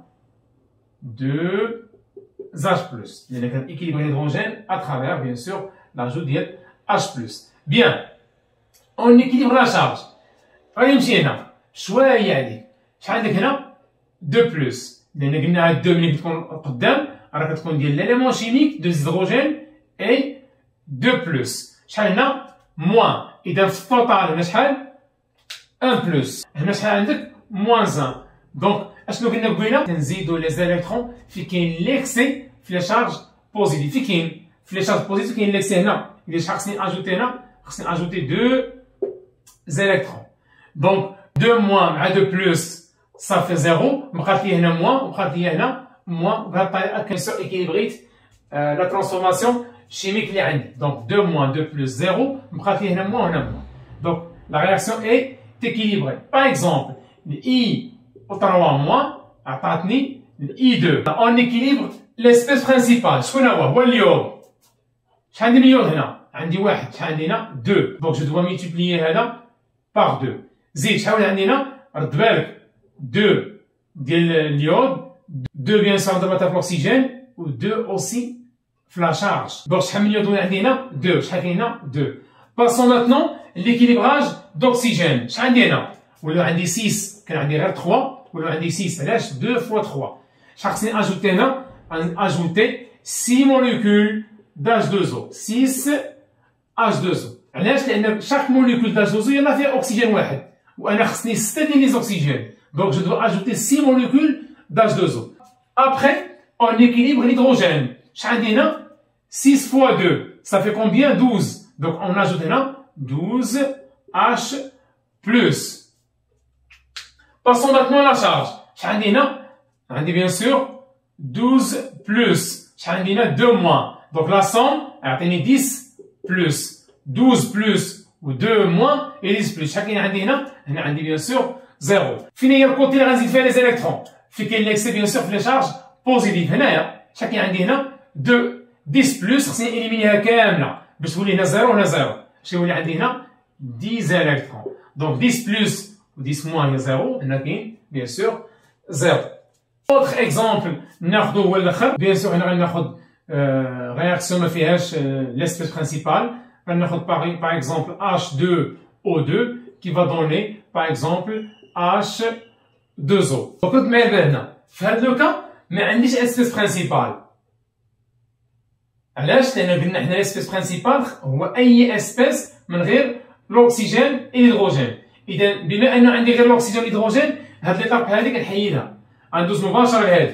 deux H plus. Il y a un équilibre hydrogène à travers, bien sûr, l'ajout de H plus. Bien. On équilibre la charge. Allez, نمشي هنا. شوية عليك. شحال عندك هنا؟ deux plus. لأن قلنا هاد deux ملي كتكون قدام راه كتكون ديال l'élément chimique deux hydrogènes et deux plus. شحال هنا؟ moins. إذا في التوتال هنا شحال؟ un plus. هنا شحال عندك؟ moins un. دونك اشنو قلنا بقينا؟ كنزيدو لي زيليكترون في كاين ليكسي في لي شارج بوزيتيف. في كاين في لي شارج بوزيتيف كاين ليكسي هنا. إذا شحال خصني اجوتي هنا؟ خصني اجوتي دو زيليكترون. دونك دو موان مع دو بلس ça fait zéro. بقات لي هنا moins وبقات لي هنا moins. بهذه الطريقة كنسو équilibrيت la transformation chimique اللي عندي. Donc deux moins deux plus zéro. بقات لي هنا moins وهنا moins. Donc la réaction est équilibrée. Par exemple, I au trois moins عطاتني I deux. On équilibre l'espèce principale. شكون هو؟ هو اليود. شحال عندي من اليود هنا؟ عندي واحد. شحال عندي هنا؟ deux. Donc je dois multiplier هذا par deux. زيد شحال عندي هنا؟ رد بالك deux ديال اليود. deux bien sûr ضربتها في الأكسجين و deux aussi في la charge. Donc شحال من اليود عندي هنا؟ deux. شحال كاين هنا؟ deux. Passons maintenant l'équilibrage d'oxygène. شحال عندي هنا؟ ولا عندي six. كان عندي غير trois. ولا عندي six. علاش؟ deux fois trois. شحال خصني ajouter هنا؟ ajouter six molécules d'H deux O. six H deux O. علاش؟ لأن chaque molécule d'H deux O يلاه فيها أكسجين واحد. وأنا خصني ستة ديال لي أكسجين. Donc je dois ajouter six molécules d'H deux O. Après, on équilibre l'hydrogène. شحال عندي هنا؟ six fois deux. Ça fait combien? douze. Donc on ajoute هنا douze H plus. Passons maintenant à la charge. شحال عندي هنا؟ عندي bien sûr douze plus. شحال عندي هنا؟ deux moins. Donc la somme يعطيني dix plus douze plus و deux moins et dix plus. شحال كاين عندي هنا؟ هنا عندي bien sûr zéro. فين هي الكوتي اللي غنزيد فيها لي زيليكترون؟ في كاين ليكسي bien sûr في لي شارج بوزيتيف. هنايا شحال كاين عندي هنا؟ deux dix plus. خصني إليمينيها كاملة باش تولي هنا zéro هنا zéro. باش يولي عندي هنا dix زيليكترون. Donc dix plus و dix moins هي zéro. هنا كاين bien sûr zéro. Autre exemple ناخدو هو الاخر. Bien sûr هنا غناخد réaction ما فيهاش l'espèce principale. غناخد par exemple H deux O deux qui va donner par exemple H deux O. Donc كنت معايا دابا هنا في هاد لو كا ما عنديش espèce principale. علاش؟ لأن قلنا حنا l'espèce principale هو أي espèce من غير l'oxygène et l'hydrogène. إذا بما أنه عندي غير l'oxygène والhydrogène هاد ليطاب هادي كنحيدها. غندوز مباشرة لهادي.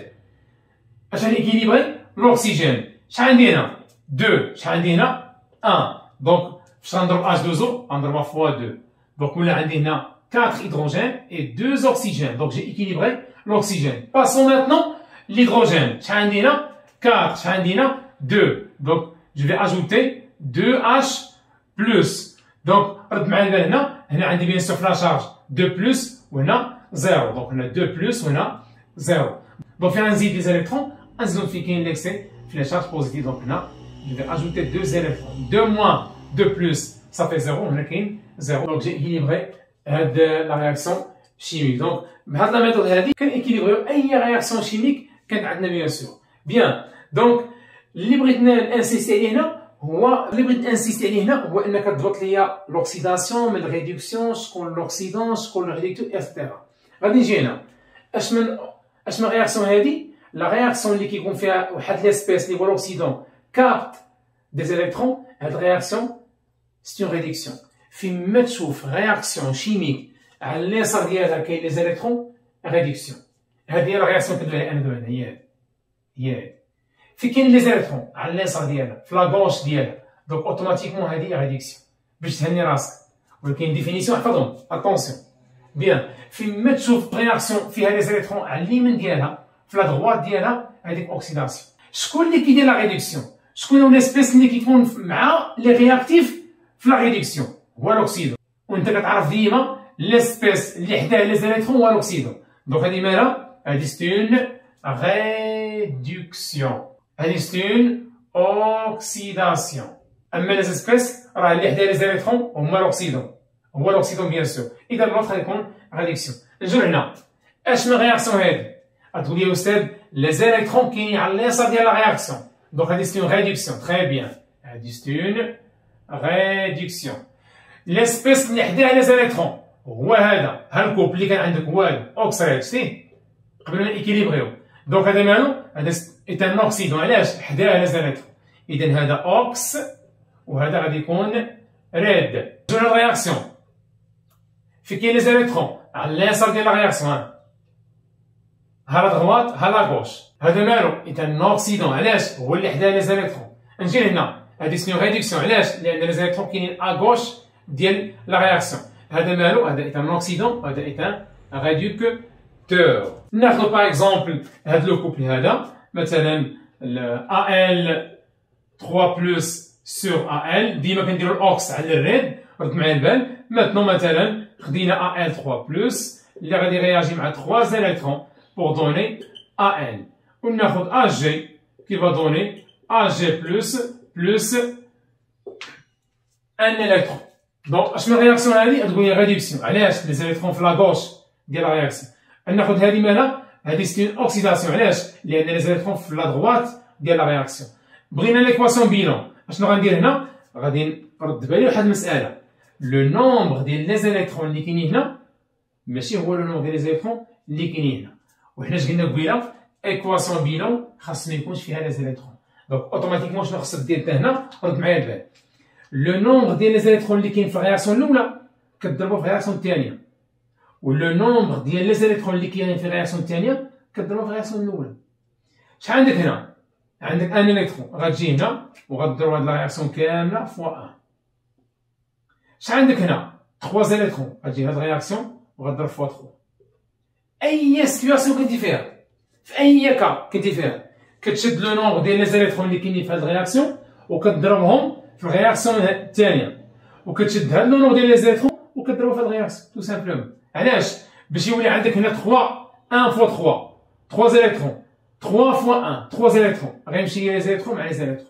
اش غنيكيليبري؟ l'oxygène. شحال عندي هنا؟ deux. شحال عندي هنا؟ un. Donc فاش غنضرب H deux O غنضربها fois deux. Donc ولا عندي هنا quatre hydrogènes et deux oxygènes. Donc j'ai équilibré l'oxygène. Passons maintenant l'hydrogène. شحال عندي هنا؟ quatre. شحال عندي هنا؟ deux. Donc je vais ajouter deux H plus. Donc رد معايا البال هنا. هنا عندي bien sûr في لا شارج deux plus وهنا zéro. Donc هنا deux plus وهنا zéro. Donc فين غنزيد لي زيليكترون؟ غنزيدهم فين كاين ليكسي في لا شارج بوزيتيف. Donc هنا je vais ajouter deux électrons. deux moins deux plus ça fait zéro. هنا كاين zéro. Donc j'ai équilibré هاد la réaction chimique. Donc بهاد la méthode هادي كنيكيليبريو أي réaction chimique كانت عندنا bien sûr. Bien. Donc اللي بغيت نانسيستي عليه هنا هو اللي بغيت نانسيستي عليه هنا هو انك تضبط ليا لوكسيداسيون من الريدكسيون. شكون لوكسيدون شكون الريدكتور اكسترا. غادي نجي هنا اش من اش من رياكسيون هادي. لا رياكسيون اللي كيكون فيها واحد ليسبيس اللي هو لوكسيدون كابت دي زيليكترون. هاد الرياكسيون سي اون ريدكسيون. فين ما تشوف رياكسيون شيميك على اليسار ديالها كاين لي زيليكترون ريدكسيون. هادي هي لا رياكسيون كندوي عليها انا دابا. هي هادي هي هادي. في كاين لي زيليكترون على اليسار ديالها في لا غوش ديالها. دونك اوتوماتيكمون هادي ريدكسيون باش تهني راسك. ولكن ديفينيسيون احفظهم اتونسيون بيان. فين ما تشوف رياكسيون فيها لي زيليكترون على اليمين ديالها في لا دغوات ديالها هذيك اوكسيداسيون. شكون اللي كيدير لا ريدكسيون؟ شكون هو ليسبيس اللي كيكون مع لي رياكتيف في لا ريدكسيون؟ هو لوكسيدون. وانت كتعرف ديما ليسبيس اللي حداه لي زيليكترون هو لوكسيدون. دونك هذه مالها؟ هذه سي اون ريدكسيون. هذه سي اون اوكسيداسيون. اما لي سبيس راه اللي حداه لي زيليكترون هما لوكسيدون. هو لوكسيدون بيان سور. اذا لوطخ غيكون ريدكسيون. نجيو هنا اش من رياكسيون هادي؟ غتقول لي استاذ لي زيليكترون كاينين على اليسار ديال لا رياكسيون. دونك هادي سي اون ريدكسيون. تري بيان. هادي سي اون ريدكسيون. ليسبيس اللي حداه لي زيليكترون هو هذا. ها الكوب اللي كان عندك هو هذا اوكسيد. شتي قبل ما ايكيليبريو. دونك هذا مالو؟ هذا ايتان اوكسيدون. علاش؟ حداه لي زيليكترون. اذا هذا اوكس وهذا غادي يكون ريد. جونا الرياكسيون في كاين لي زيليكترون على اليسار ديال لا رياكسيون. ها لا دغوات ها لا غوش. هذا مالو؟ ايتان اوكسيدون. علاش؟ هو اللي حداه لي زيليكترون. نجي لهنا هادي سي اون ريدكسيون. علاش؟ لان لي زيليكترون كاينين ا غوش ديال لا رياكسيون. هذا مالو؟ هذا ايتان اوكسيدون وهذا ايتان ريدكتور réducteur. ناخذ par exemple هذا لو كوبل هذا مثلا A L trois plus sur A L ديما كنديرو الاوكس على الريد رد معايا البال. maintenant مثلا خدينا A L trois plus اللي غادي رياجي مع trois électrons pour donner A L وناخذ A G qui va donner A G plus plus un électron. دونك اشنو الرياكسيون هذه؟ تقول لي ريدكسيون. علاش؟ لي زيليكترون في لاغوش ديال لا رياكسيون. ناخذ هذه مالها؟ هذه سي اون اوكسيداسيون. علاش؟ لان لي زيليكترون في لا دروات ديال لا رياكسيون. بغينا ليكواسيون بيلون. اشنو غندير هنا؟ غادي نرد بالي واحد المساله. لو نومبر ديال لي زيليكترون اللي كاينين هنا ماشي هو لو نومبر ديال لي زيليكترون اللي كاينين هنا. وحنا اش قلنا قبيله؟ ايكواسيون بيلون خاص ما يكونش فيها لي زيليكترون. دونك اوتوماتيكمون شنو خصك دير هنا؟ رد معايا البال. لو نومبر ديال لي زيليكترون اللي كاين في الرياكسيون الاولى كضربو في الرياكسيون الثانيه، ولو نومبر ديال لي زيليكترون اللي كاينين في الرياكسيون الثانيه كضربو في الرياكسيون الاولى. شحال عندك هنا؟ عندك ان الكترون غتجي هنا وغديرو هاد لا رياكسيون كامله فوا واحد. شحال عندك هنا؟ ثلاثة زيليكترون غتجي هاد الرياكسيون وغدير فوا ثلاثة. اي سيتواسيون كنتي فيها، في اي كا كنتي فيها، كتشد لو نومبر ديال لي زيليكترون اللي كاينين في هاد الرياكسيون وكتضربهم في الرياكسيون الثانيه، وكتشد هاد لو نومبر ديال لي زيليكترون وكتضربو في هاد الرياكسيون تو سامبلومون. علاش؟ باش يولي عندك هنا ثلاثة واحد فوا ثلاثة ثلاثة زيليكترون ثلاثة فوا واحد ثلاثة زيليكترون غيمشي لي زيليكترون مع لي زيليكترون.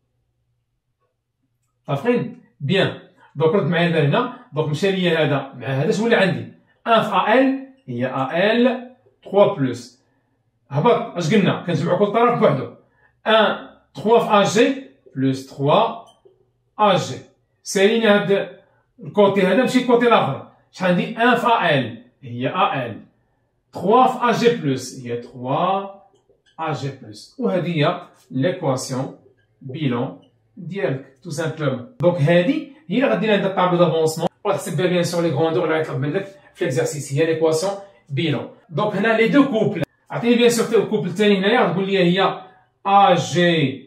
صافين؟ بيان. دونك رد معايا البال هنا. دونك مشى ليا هذا مع هذا. شولي عندي؟ واحد في A L هي A L ثلاثة بلس. هبط اش قلنا؟ كنجمعو كل طرف بوحدو. واحد ثلاثة في A G بلس ثلاثة A G. سالينا هاد الكوتي هذا ماشي الكوتي الاخر. شحال عندي؟ واحد في A L هي A L ثلاثة في A G بلس هي ثلاثة A G بلس. وهذه هي ليكواسيون بيلون ديالك تو سامبلومون. دونك هذه هي اللي غدير عندها الطابلو دافونسمون وغتحسب بها بيان سور لي غروندور اللي غيطلب منك في ليكزارسيس هي ليكواسيون بيلون. دونك هنا لي دو كوبل عطيني بيان سور الكوبل الثاني هنايا غتقول لي هي A G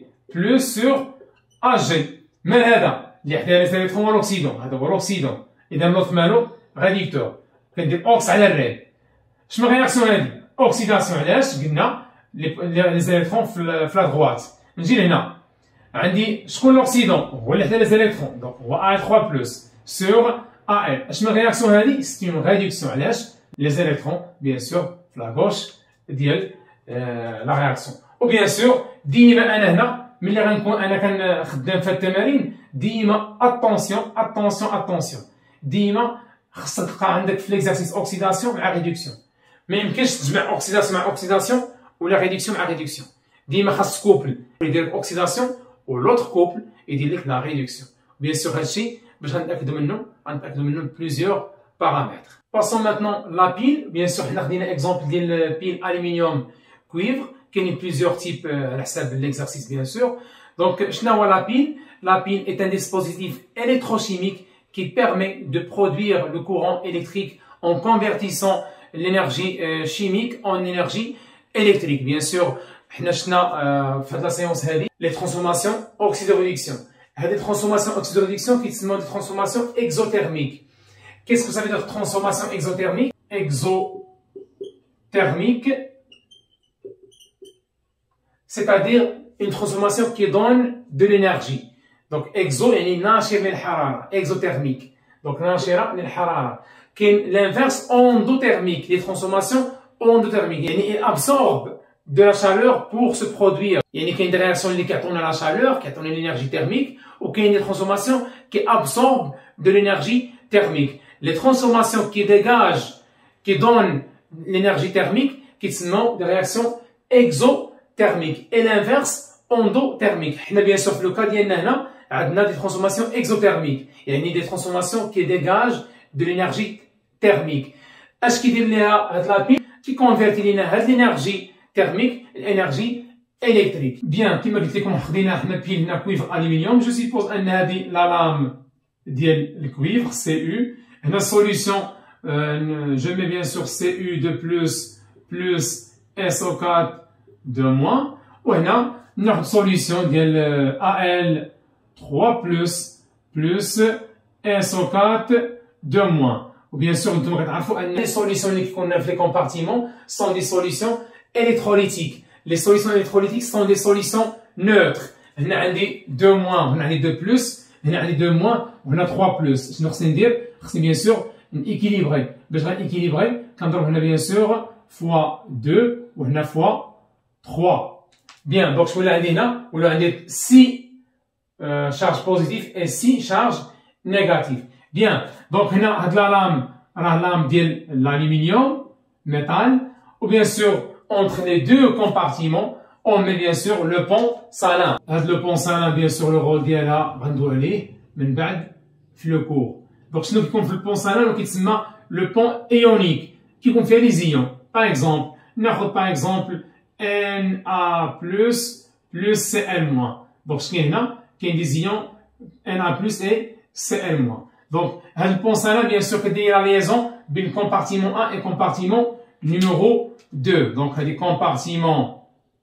بلس سور A G. مال هذا اللي حداه لي زيليكترون هو الاكسيدون. هذا هو الاكسيدون. اذا نوض مالو ريدكتور. كندير اوكس على الريد. شنو رياكسيون هذه؟ اوكسيداسيون. علاش؟ قلنا لي زيليكترون في لا دروات. نجي لهنا عندي شكون الاكسيدون؟ هو اللي حدا لي زيليكترون. دونك هو A L ثلاثة بلس سور A L. شنو الرياكسيون هذه؟ سي اون ريدكسيون. علاش؟ لي زيليكترون بيان سور في لا غوش ديال لا رياكسيون. وبيان سور ديما انا هنا ملي غنكون انا كنخدم في التمارين ديما اتونسيون اتونسيون اتونسيون. ديما خصك تلقى عندك في ليكزارسيس اوكسيداسيون مع ريدكسيون. ما يمكنش تجمع اوكسيداسيون مع اوكسيداسيون ولا ريدكسيون مع ريدكسيون. ديما خاص كوبل يدير لك اوكسيداسيون ولوطر كوبل يدير لك لا ريدكسيون. بيان سور هادشي باش غنتاكدوا منه غنتاكدوا منه بليزيور بارامتر. باسون ماتنون لا بيل. بيان سور حنا خدينا اكزومبل ديال بيل الومنيوم كويفر. كاينين بليزيور تيب على حساب ليكزارسيس بيان سور. دونك شنو هو لا بيل؟ La pile est un dispositif électrochimique qui permet de produire le courant électrique en convertissant l'énergie euh, chimique en énergie électrique. Bien sûr, حنا شفنا في هاد لا سيونس هادي les transformations oxydoréduction. هاد les transformations oxydoréduction كيتسموا des transformations exothermiques. Qu'est-ce que ça veut dire transformation exothermique? Exothermique, c'est-à-dire une transformation qui donne de l'énergie. Donc exo يعني ناشر للحرارة exothermique. Donc ناشرة للحرارة. كاين l'inverse endothermique. Les transformations endothermiques يعني il absorbe de la chaleur pour se produire. يعني كاين des réactions اللي كيعطونا la chaleur كيعطونا l'énergie thermique وكاين des transformations qui absorbent de l'énergie thermique. Les transformations qui dégagent qui donnent l'énergie thermique كيتسموا des réactions exothermiques et l'inverse endothermique. حنا bien sûr في le cas ديالنا هنا عندنا des transformations exothermiques يعني des transformations qui dégagent de l'énergie thermique. اش كيدير ليها هاد لابيل؟ كيكونفيرتي لينا هاد l'énergie thermique l'énergie électrique. بيان كيما قلت لكم خدينا حنا بيل هنا كويفر الومنيوم. جو سيبوز ان هادي لا لام ديال الكويفر سي يو. هنا السوليسيون جو مي بيان سور سي يو دو بلس بلس اس او أربعة دو موان. وهنا ناخد سوليسيون ديال A L ثلاثة بلس بلس اس او أربعة دو موان. وبيان سور نتوما كتعرفوا ان لي سوليسيون اللي كيكونوا في لي كومبارتيمون سون دي سوليسيون الكتروليتيك. لي سوليسيون الكتروليتيك سون دي سوليسيون نوتر. هنا عندي دو موان وهنا عندي دو بلس، هنا عندي دو موان وهنا ثلاثة بلس. شنو خصني ندير؟ خصني بيان سور نيكيليبري. باش غنيكيليبري كنضرب هنا بيان سور فوا دو وهنا فوا ثلاثة. بيان دونك شكون اللي عندي هنا؟ ولا عندي سي شارج بوزيتيف اي سي شارج نيجاتيف. بيان دونك هنا هاد لا لام راه لام ديال الالومنيوم métal, ou bien sûr entre les deux compartiments on met bien sûr le pont salin. Le pont salin bien sûr le rôle ديالها غندوي عليه من بعد في لو كور. دونك شنو كيكون في البون سالين كيتسمى لو بون ايونيك كيكون فيه لي زيون. باغ اكزومبل ناخذ باغ اكزومبل ان ا بلس بلس سي ال موان. دونك شنو كاين هنا؟ كاين دي زيون ان ا بلس اي سي ال موان. دونك هاد البون سالين bien sûr كدير لا ليزون بين compartiment un et compartiment numéro deux. Donc هادي compartiment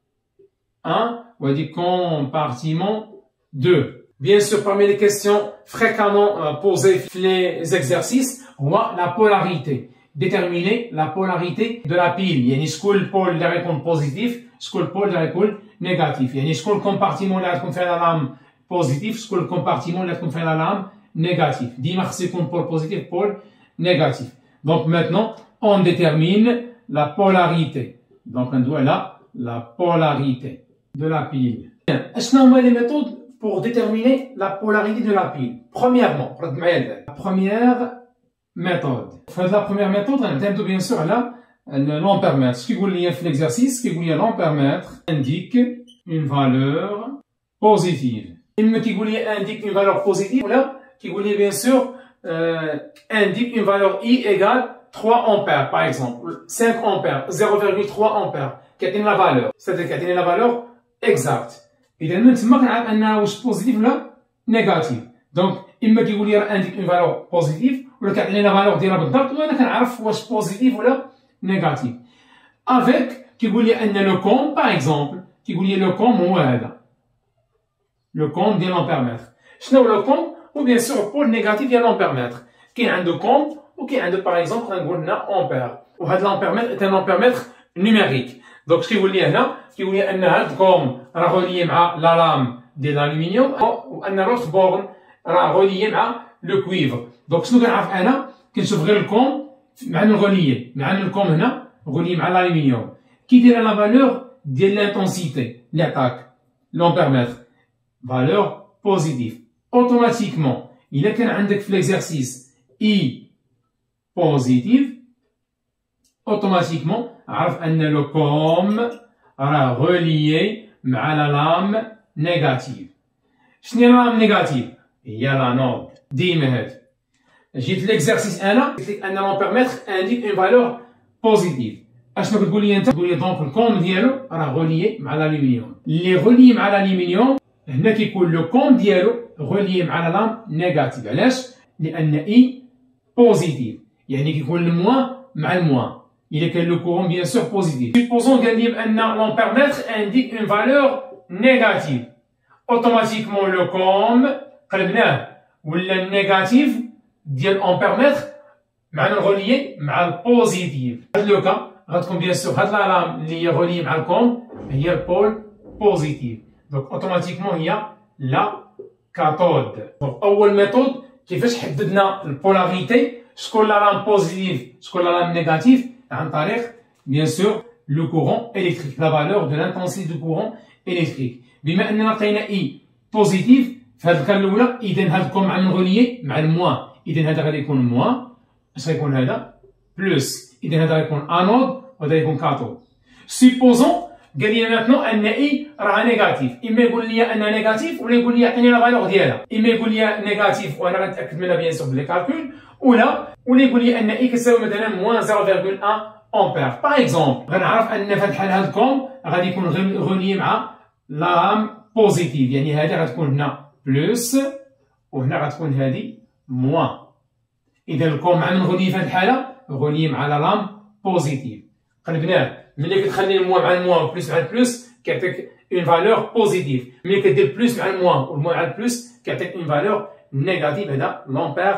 un ou هادي compartiment deux. Bien sûr, parmi les questions fréquemment euh, posées dans les exercices, on a la polarité. Déterminer la polarité de la pile. Il y a une school pôle qui répond positif, school pôle qui répond négatif. Il y a une school compartiment qui répond la lame positive, school compartiment qui répond la lame négative. Dis-moi si c'est pôle positif, pôle négatif. Donc maintenant, on détermine la polarité. Donc on doit là la polarité de la pile. Est-ce qu'on a les méthodes pour déterminer la polarité de la pile? Premièrement, la première méthode. La première méthode, on a bien sûr là l'ampèremètre. Ce qui vous lie à l'exercice, ce qui vous lie à l'ampèremètre indique une valeur positive. Il qui vous lie indique une valeur positive, là, qui vous lie bien sûr euh, indique une valeur I égale trois ampères, par exemple, cinq ampères, zéro virgule trois ampères, qui est la valeur. C'est-à-dire qui est la valeur exacte. إذا من تما كنعرف أنها واش بوزيتيف ولا نيجاتيف. دونك إما كيقول لي راه عندك اون فالور بوزيتيف ولا كيعطيني لا فالور ديالها بالضبط وأنا كنعرف واش بوزيتيف ولا نيجاتيف. افيك كيقول لي أن لو كوم باغ إكزومبل كيقول لي لو كوم هو هذا. لو كوم ديال لامبيرمتر. شنو هو لو كوم؟ و بيان سور بول نيجاتيف ديال لامبيرمتر. كاين عنده كوم وكاين عنده باغ إكزومبل غنقول لنا أمبير. وهذا لامبيرمتر إت ان أمبيرمتر نيميريك. دونك اش كيقول لي هنا؟ كيقول لي ان هاد الكوم راه غوليي مع لا لام ديال الالومنيوم وان لوطخ بورن راه غوليي مع لو كويفر. دونك شنو كنعرف انا؟ كنشوف غير الكوم مع الغوليي مع الكوم هنا غوليي مع الالومنيوم. كي دايره لا فالور ديال لانتونسيتي اللي عطاك لامبيرمتر فالور بوزيتيف اوتوماتيكمون الا كان عندك في ليكزارسيس اي بوزيتيف automatiquement عرف أن لو كوم راه غوليي مع لا لام نيجاتيف. شنو هي لا لام نيجاتيف؟ هي لا نود. ديما هاد جيت ليكزارسيس أنا قلت لك أن لامبيرمتر انديك اون فالور بوزيتيف. اشنو كتقول لي أنت؟ تقول لي دونك الكوم ديالو راه غوليي مع الالومنيوم. اللي غوليي مع الالومنيوم هنا كيكون لو كوم ديالو غوليي مع لا لام نيجاتيف. علاش؟ لأن إي بوزيتيف يعني كيكون الموان مع الموان. Il est que le courant bien sûr positif. Supposons que l'ampèremètre indique une valeur négative. Automatiquement le com قلبناه ولا النيجاتيف ديال l'ampèremètre معنا relié مع البوزيتيف. هاد لو كا غتكون bien sûr هاد لا لام اللي هي relié مع الكوم هي البول بوزيتيف. دونك اوتوماتيكمون هي لا كاثود. دونك اول ميثود كيفاش حددنا البولاريتي شكون لا لام بوزيتيف شكون لا لام نيجاتيف عن طريق bien sûr le courant électrique, la valeur de l'intensité du courant électrique. بما اننا لقينا اي بوزيتيف في هذه الكان الاولى اذا هذا الكون مع الغوليي مع الموان اذا هذا غادي يكون موان اش غيكون هذا بلس اذا هذا غيكون انود وهذا غيكون كاثود. سيبوزون قال لي ماتنو ان اي راه نيجاتيف اما يقول لي انها نيجاتيف ولا يقول لي يعطيني لا فالور ديالها اما يقول لي نيجاتيف وانا غنتاكد منها بيان سور بلي كالكول ولا ولا يقول لي ان اي كتساوي مثلا موان صفر فاصلة واحد امبير. باغ اكزومبل غنعرف ان في الحال هذا الكوم غادي يكون غوليي مع لام بوزيتيف يعني هذه غتكون هنا بلس وهنا غتكون هذه موان. اذا الكوم مع من غوليي في هذه الحاله غوليي مع لا لام بوزيتيف. قلبناه ملي كتخلي الموان مع الموان بلس مع البلس كيعطيك اون فالور بوزيتيف. ملي كدير بلس مع الموان والموان مع البلس كيعطيك اون فالور نيجاتيف. هذا لامبير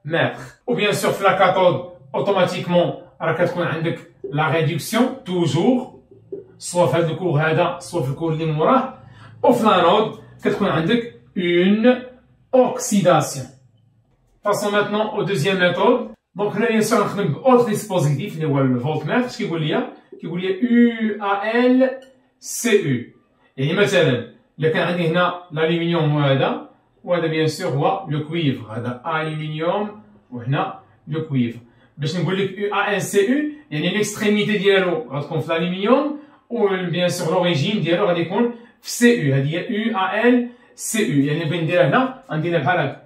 mètres. Ou bien sûr في la cathode automatiquement راه كتكون عندك la réduction toujours soit في هذا الكور هذا soit في الكور اللي موراه. وفي l'anode كتكون عندك une oxydation. Passons maintenant au deuxième méthode. Donc هنا bien sûr نخدم بautre dispositif اللي هو الفولتمتر. اش كيقول لي؟ كيقول لي U A L C U. يعني مثلا الا كان عندي هنا الالومنيوم هو هذا وهذا بيان سور هو لو كويفر. هذا الومنيوم وهنا لو كويفر. باش نقول لك U A L C U يعني ليكستريميتي ديالو غتكون في الالومنيوم و بيان سور لوريجين ديالو غادي يكون في سي يو. هذه هي U A L C U. يعني بغيت نديرها هنا غنديرها بحال هكا.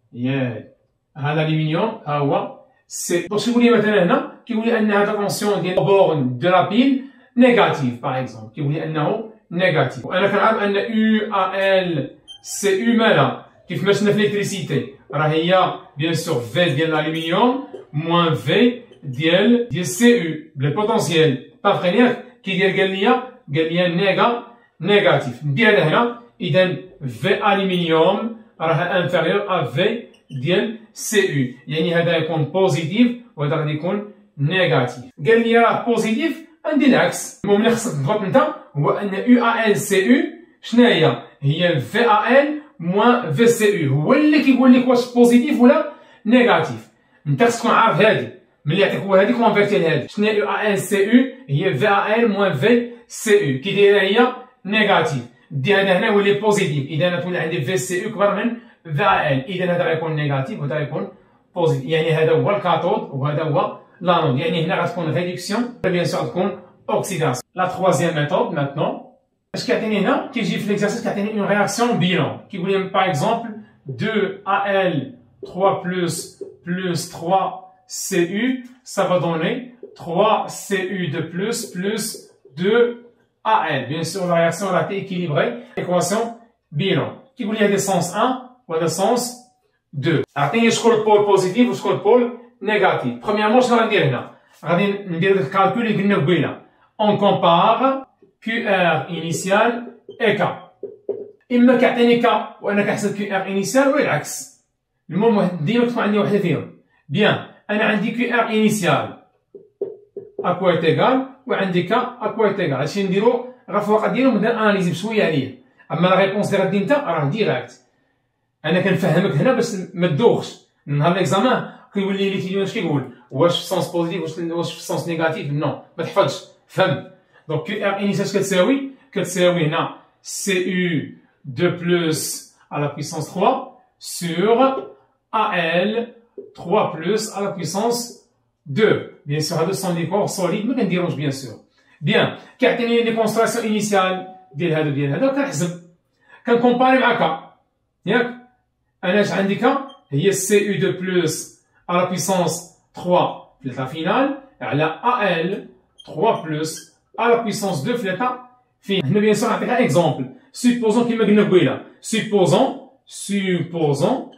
ياك هذا الالومنيوم ها هو سي. دونك كيقول لي مثلا هنا كيقول لي ان هذا التونسيون ديال بورن دو لا بيل نيجاتيف باغ اكزومبل. كيقول لي انه نيجاتيف. وانا كنعرف ان U A L C U مالها كيف ما شفنا في الالكتريسيتي راه هي بيان سور في ديال الالومنيوم موان في ديال ديال سي يو بلي بوتونسييل بافغي ياك. كيدير قال لي قال لي نيجا نيجاتيف. نديرها هنا اذا في الومنيوم راه انفيريور ا في ديال سي يو. يعني هذا يكون بوزيتيف وهذا غادي يكون نيجاتيف. قال لي راه بوزيتيف ندير العكس. المهم اللي خصك تضبط انت هو ان U A L C U شنو هي؟ هي في A L موان في سي يو. هو اللي كيقول لك واش بوزيتيف ولا نيجاتيف. انت خصك تكون عارف هادي ملي يعطيك هو هادي كونفيرتي لهادي. شنو هي U A L C U؟ هي في A L موان في سي يو. كي دايره هي نيجاتيف دي هذا هنا يولي بوزيتيف. اذا غتولي عندي في سي يو كبر من في A L. اذا هذا غيكون نيجاتيف وهذا غيكون بوزيتيف. يعني هذا هو الكاثود وهذا هو l'anode. يعني هنا غتكون ريدكسيون بيان سور غتكون اوكسيداسيون. لا troisième méthode maintenant اش كيعطيني هنا؟ كيجي في ليكزارسيس كيعطيني اون رياكسيون بيلون. كيقول لي باغ اكزومبل deux A L trois plus plus trois C U ça va donner trois C U de plus plus deux A L. Bien sûr la réaction a été équilibrée. Équation bilan. كيقول لي هذا sens un وهذا sens deux. عطيني شكون البول بوزيتيف وشكون البول نيجاتيف. Premièrement شنو غندير هنا؟ غادي ندير داك الكالكول اللي قلنا قبيله. On compare Q R initial et K. إما كيعطيني K وأنا كنحسب Q R initial ولا العكس. المهم ديما تكون عندي وحدة فيهم. بيان أنا عندي Q R initial à quoi est égal وعندي K à quoi est égal. هادشي نديرو غير في الوقت ديالو نبدا اناليزي بشوية عليه. أما لا ريبونس اللي غادي أنت راه ديريكت. أنا كنفهمك هنا باش ما تدوخش. نهار ليكزامان كيولي ليتيديون اش كيقول واش في سونس بوزيتيف واش واش في سونس نيجاتيف. نو ما تحفظش فهم. دونك كيو ار انيسيال اش كتساوي؟ كتساوي هنا سي يو deux plus à la puissance trois sur A L trois plus à la puissance deux. Bien sûr هادو سون دي كور سوليد ما كنديروش بيان سور. بيان كيعطيني لي كونستراسيون انيسيال ديال هادو ديال هذا وكنحسب كنكومباري مع كا ياك. انا اش عندي كا هي سي يو deux plus à la puissance trois في l'état final على A L trois plus à la puissance deux في l'état final. هنا بيان سور نعطيك اكزومبل. supposons كيما قلنا قبيله supposons supposons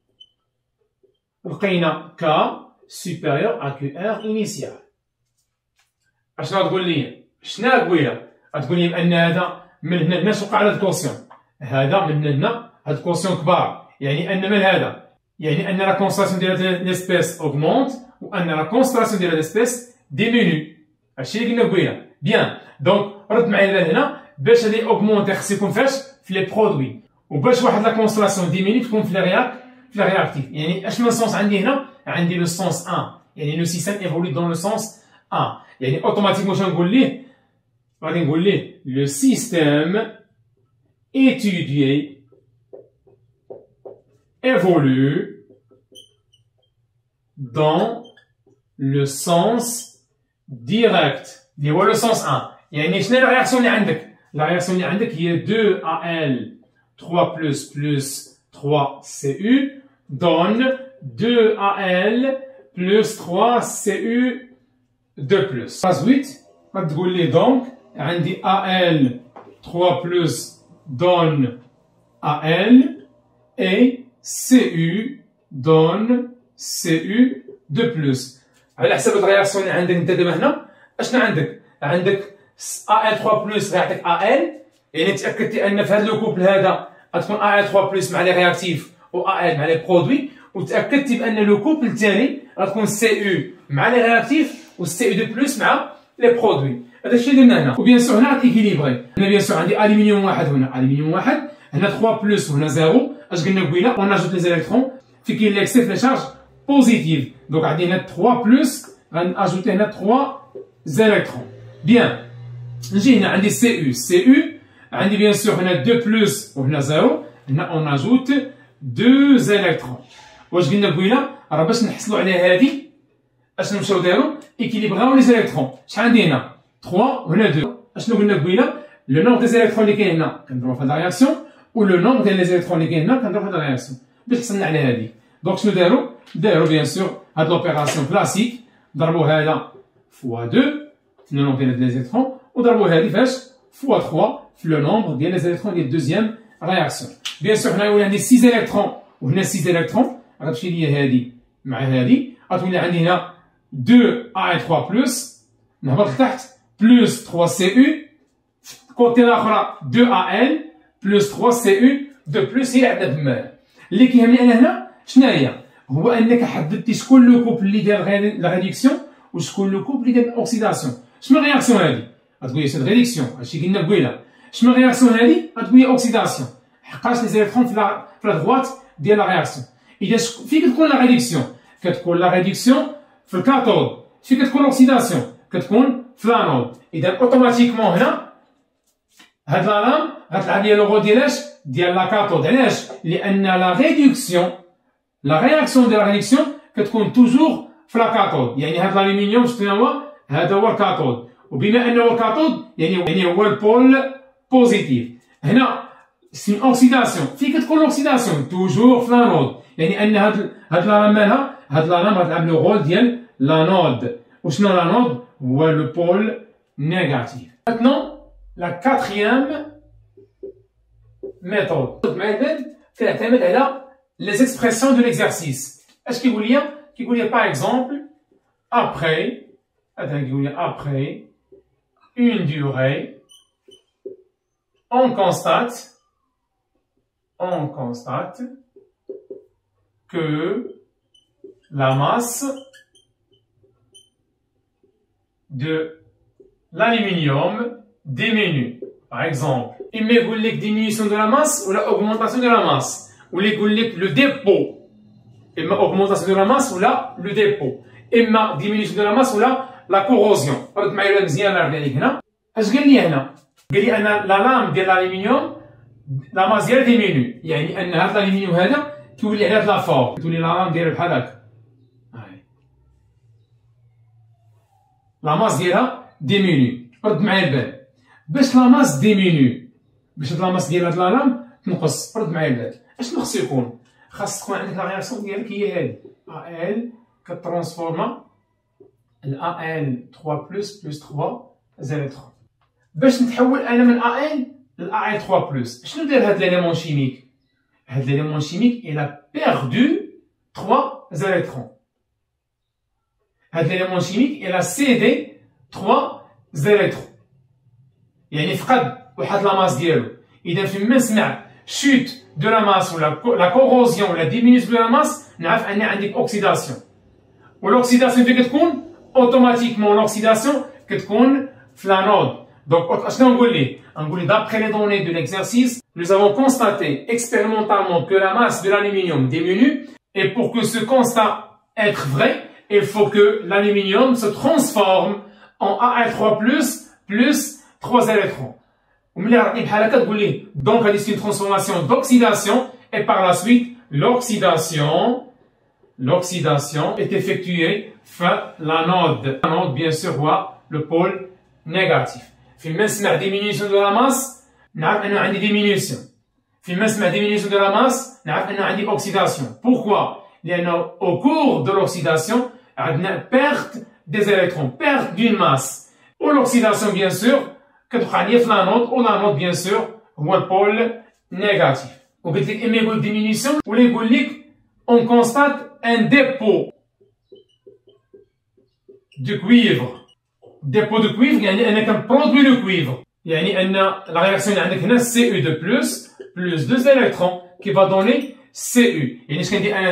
لقينا K supérieur à Q R initial. اشنو غتقول لي؟ شنو قبيله؟ غتقول لي بان هذا من هنا لهنا وقع على الكونسيون. هذا من هنا لهنا هاد الكونسيون كبار. يعني ان من هذا يعني ان لا concentration ديال ليسبيس augmente وان لا concentration ديال ليسبيس diminue. هادشي اللي قلنا قبيله. بيان دونك رد معايا لهنا باش هادي اوغمونتي خص يكون فاش في لي برودوي وباش واحد لا كونستراسيون ديميني تكون في لي رياك في لي رياكتيف. يعني اش من سونس عندي هنا؟ عندي لو سونس واحد. يعني لو سيستيم ايفولي دون لو سونس واحد. يعني اوتوماتيكمون شنو نقول ليه؟ غادي نقول ليه لو سيستيم étudié évolue dans le sens direct. اللي هو لو سونس واحد. يعني شنو لا رياكسيون اللي عندك؟ لا رياكسيون اللي عندك هي deux A L trois plus plus trois C U donne deux A L plus trois C U deux plus. phase huit غتقول لي دونك عندي A L trois plus donne A L et C U donne C U deux plus. على حسب الرياكسيون اللي عندك انت دابا هنا اشنو عندك؟ عندك A L trois plus غيعطيك A L. يعني تاكدتي ان في هذا لو كوبل هذا غتكون A L trois plus مع لي رياكتيف و A L مع لي برودوي وتاكدت بان لو كوبل الثاني غتكون سي او مع لي رياكتيف و سي او دو بلس مع لي برودوي. هذا الشيء درنا هنا. وبيان سور هنا غاتيكيليبري. هنا بيان سور عندي الومنيوم واحد هنا الومنيوم واحد، هنا ثلاثة بلس وهنا زيرو. اش قلنا قبيله؟ اون اجوت لي زيليكترون في كاين ليكسيف لي شارج بوزيتيف. دونك عندي هنا ثلاثة بلس غنأجوتي هنا ثلاثة زيليكترون. بيان نجي هنا عندي سي او سي او عندي بيان سور هنا اثنين بلس وهنا زيرو. هنا اون اجوت اثنين زيليكترون. واش قلنا قبيله؟ راه باش نحصلوا على هادي اش نمشيو دايرو ايكيليبراو لي زيليكترون. شحال عندي هنا؟ ثلاثة وهنا اثنين. اشنو قلنا قبيله؟ لو نومبر دي زيليكترون اللي كاين هنا كنضربو في هاد لا رياكسيون و لو نومبر ديال لي زيليكترون اللي كاين هنا كنضربو في هاد لا رياكسيون باش حصلنا على هادي. دونك شنو دارو؟ دارو بيان سور هاد لوبيراسيون كلاسيك، ضربو هذا فوا اثنين في لو نومبر ديال لي زيليكترون وضربو هادي فاش؟ فوا ثلاثة في لو نومبر ديال لي زيليكترون ديال الدوزيام رياكسيون. بيان سور هنا يولي عندي ستة زيليكترون وهنا ستة زيليكترون، غتمشي ليا هادي مع هادي، غتولي عندي هنا اثنين A ثلاثة بلس، نهبط لتحت بلس ثلاثة سي او، كوتي الاخرى اثنين A L بلس ثلاثة سي او دو بلس هي عندنا تما. اللي كيهمني انا هنا شنو هي؟ هو انك حددتي شكون لو كوبل اللي دار لا ريدكسيون وشكون لو كوبل اللي دار الاوكسيداسيون. شنو الرياكسيون هادي؟ غتقولي سي ريدكسيون، هادشي قلنا قبيله. شنو الرياكسيون هادي؟ غتقولي اوكسيداسيون، حقاش لي زيليكترون في لا في لا دغوات ديال لا رياكسيون. اذا فين كتكون لا ريدكسيون؟ كتكون لا ريدكسيون في الكاثود. فين كتكون الاوكسيداسيون؟ كتكون في لانود. اذا اوتوماتيكمون هنا هاد لا لام غتلعب ليا لو رول ديال اش؟ ديال لا كاثود. علاش؟ لان لا ريدكسيون لا رياكسيون ديال لا ريدكسيون كتكون توجور في لا كاثود. يعني هاد الالومنيوم شنو هو؟ هذا هو الكاثود، وبما انه الكاثود يعني يعني هو البول بوزيتيف. هنا سي اوكسيداسيون. فين كتكون الاوكسيداسيون؟ توجور في لانود. يعني ان هاد هاد لا لام مالها؟ هاد لا لام غتلعب لو رول ديال لانود. وشنو لانود؟ هو لو بول نيجاتيف. maintenant la quatrième méthode مع البال كتعتمد على les expressions de l'exercice. اش كيقول لي؟ كيقول لي par exemple après هذا كيقول لي après une durée on constate on constate que la masse de l'aluminium diminue. Par exemple, il me dit que diminution de la masse ou la augmentation de la masse. Ou il me dit le dépôt. Il m'a augmentation de la masse ou là le dépôt. Il m'a diminution de la masse ou là la corrosion. رد معايا مزيان راه قال لي هنا. اش قال لي هنا؟ قال لي ان لا لام ديال الالومنيوم لا ماس ديالها ديمينو. يعني ان هذا الالومنيوم هذا كيولي على هاد لا فور، تولي لا لام ديالها بحال هكا. لا ماس ديالها ديمينو. رد معايا البال. باش لا ماس ديمينو، باش هاد لا ماس ديال هاد لا لام تنقص، رد معايا البال. اشنو خصو يكون؟ خاص تكون عندك لا رياكسيون ديالك هي هادي A L كترونسفورما ال A L ثلاثة بلس بلس ثلاثة زيليكترون. باش نتحول انا من A L ل A L ثلاثة بلس، شنو دار هاد ليليمون شيميك؟ هاد ليليمون شيميك il a perdu ثلاثة زيليكترون. هاد ليليمون شيميك il a cédé ثلاثة زيليكترون. يعني فقد واحد لا ماس ديالو. اذا فيما نسمع شوت دو لا ماس ولا لا كوروزيون ولا ديمينيسيون دو لا ماس نعرف ان عندك اوكسيداسيون. والاوكسيداسيون فين كتكون؟ اوتوماتيكمون الاوكسيداسيون كتكون في لانود. دونك اشنو نقول ليه؟ نقول ليه d'après les données de l'exercice, nous avons constaté expérimentalement que la masse de l'aluminium diminue et pour que ce constat être vrai, il faut que l'aluminium se transforme en A L trois plus plus trois électrons. وملي عرفتي بحال هكا تقول ليه دونك هذه سي ترانسفورماسيون دوكسيداسيون et par la suite l'oxydation l'oxydation est effectuée في l'anode. L'anode bien sûr هو le pôle négatif. فيما نسمع diminution de la masse نعرف انه عندي diminution. فيما نسمع diminution de la masse نعرف انه عندي oxydation. Pourquoi? لانه au cours de l'oxydation عندنا perte des électrons, perte d'une masse. Ou l'oxydation bien sûr كتوقع ليا في لانود، و لانود بيان سور هو البول نيجاتيف. وقلت لك اما يقول ديمينيسيون ولا يقول لك اون كونستات ان ديبو دو كويفر. ديبو دو كويفر يعني انا كنبرودوي لو كويفر، يعني ان لا رياكسيون اللي عندك هنا سي او دو بلس بلس دو الكترون كي فا دوني سي او. يعني اش كندير انا هنا؟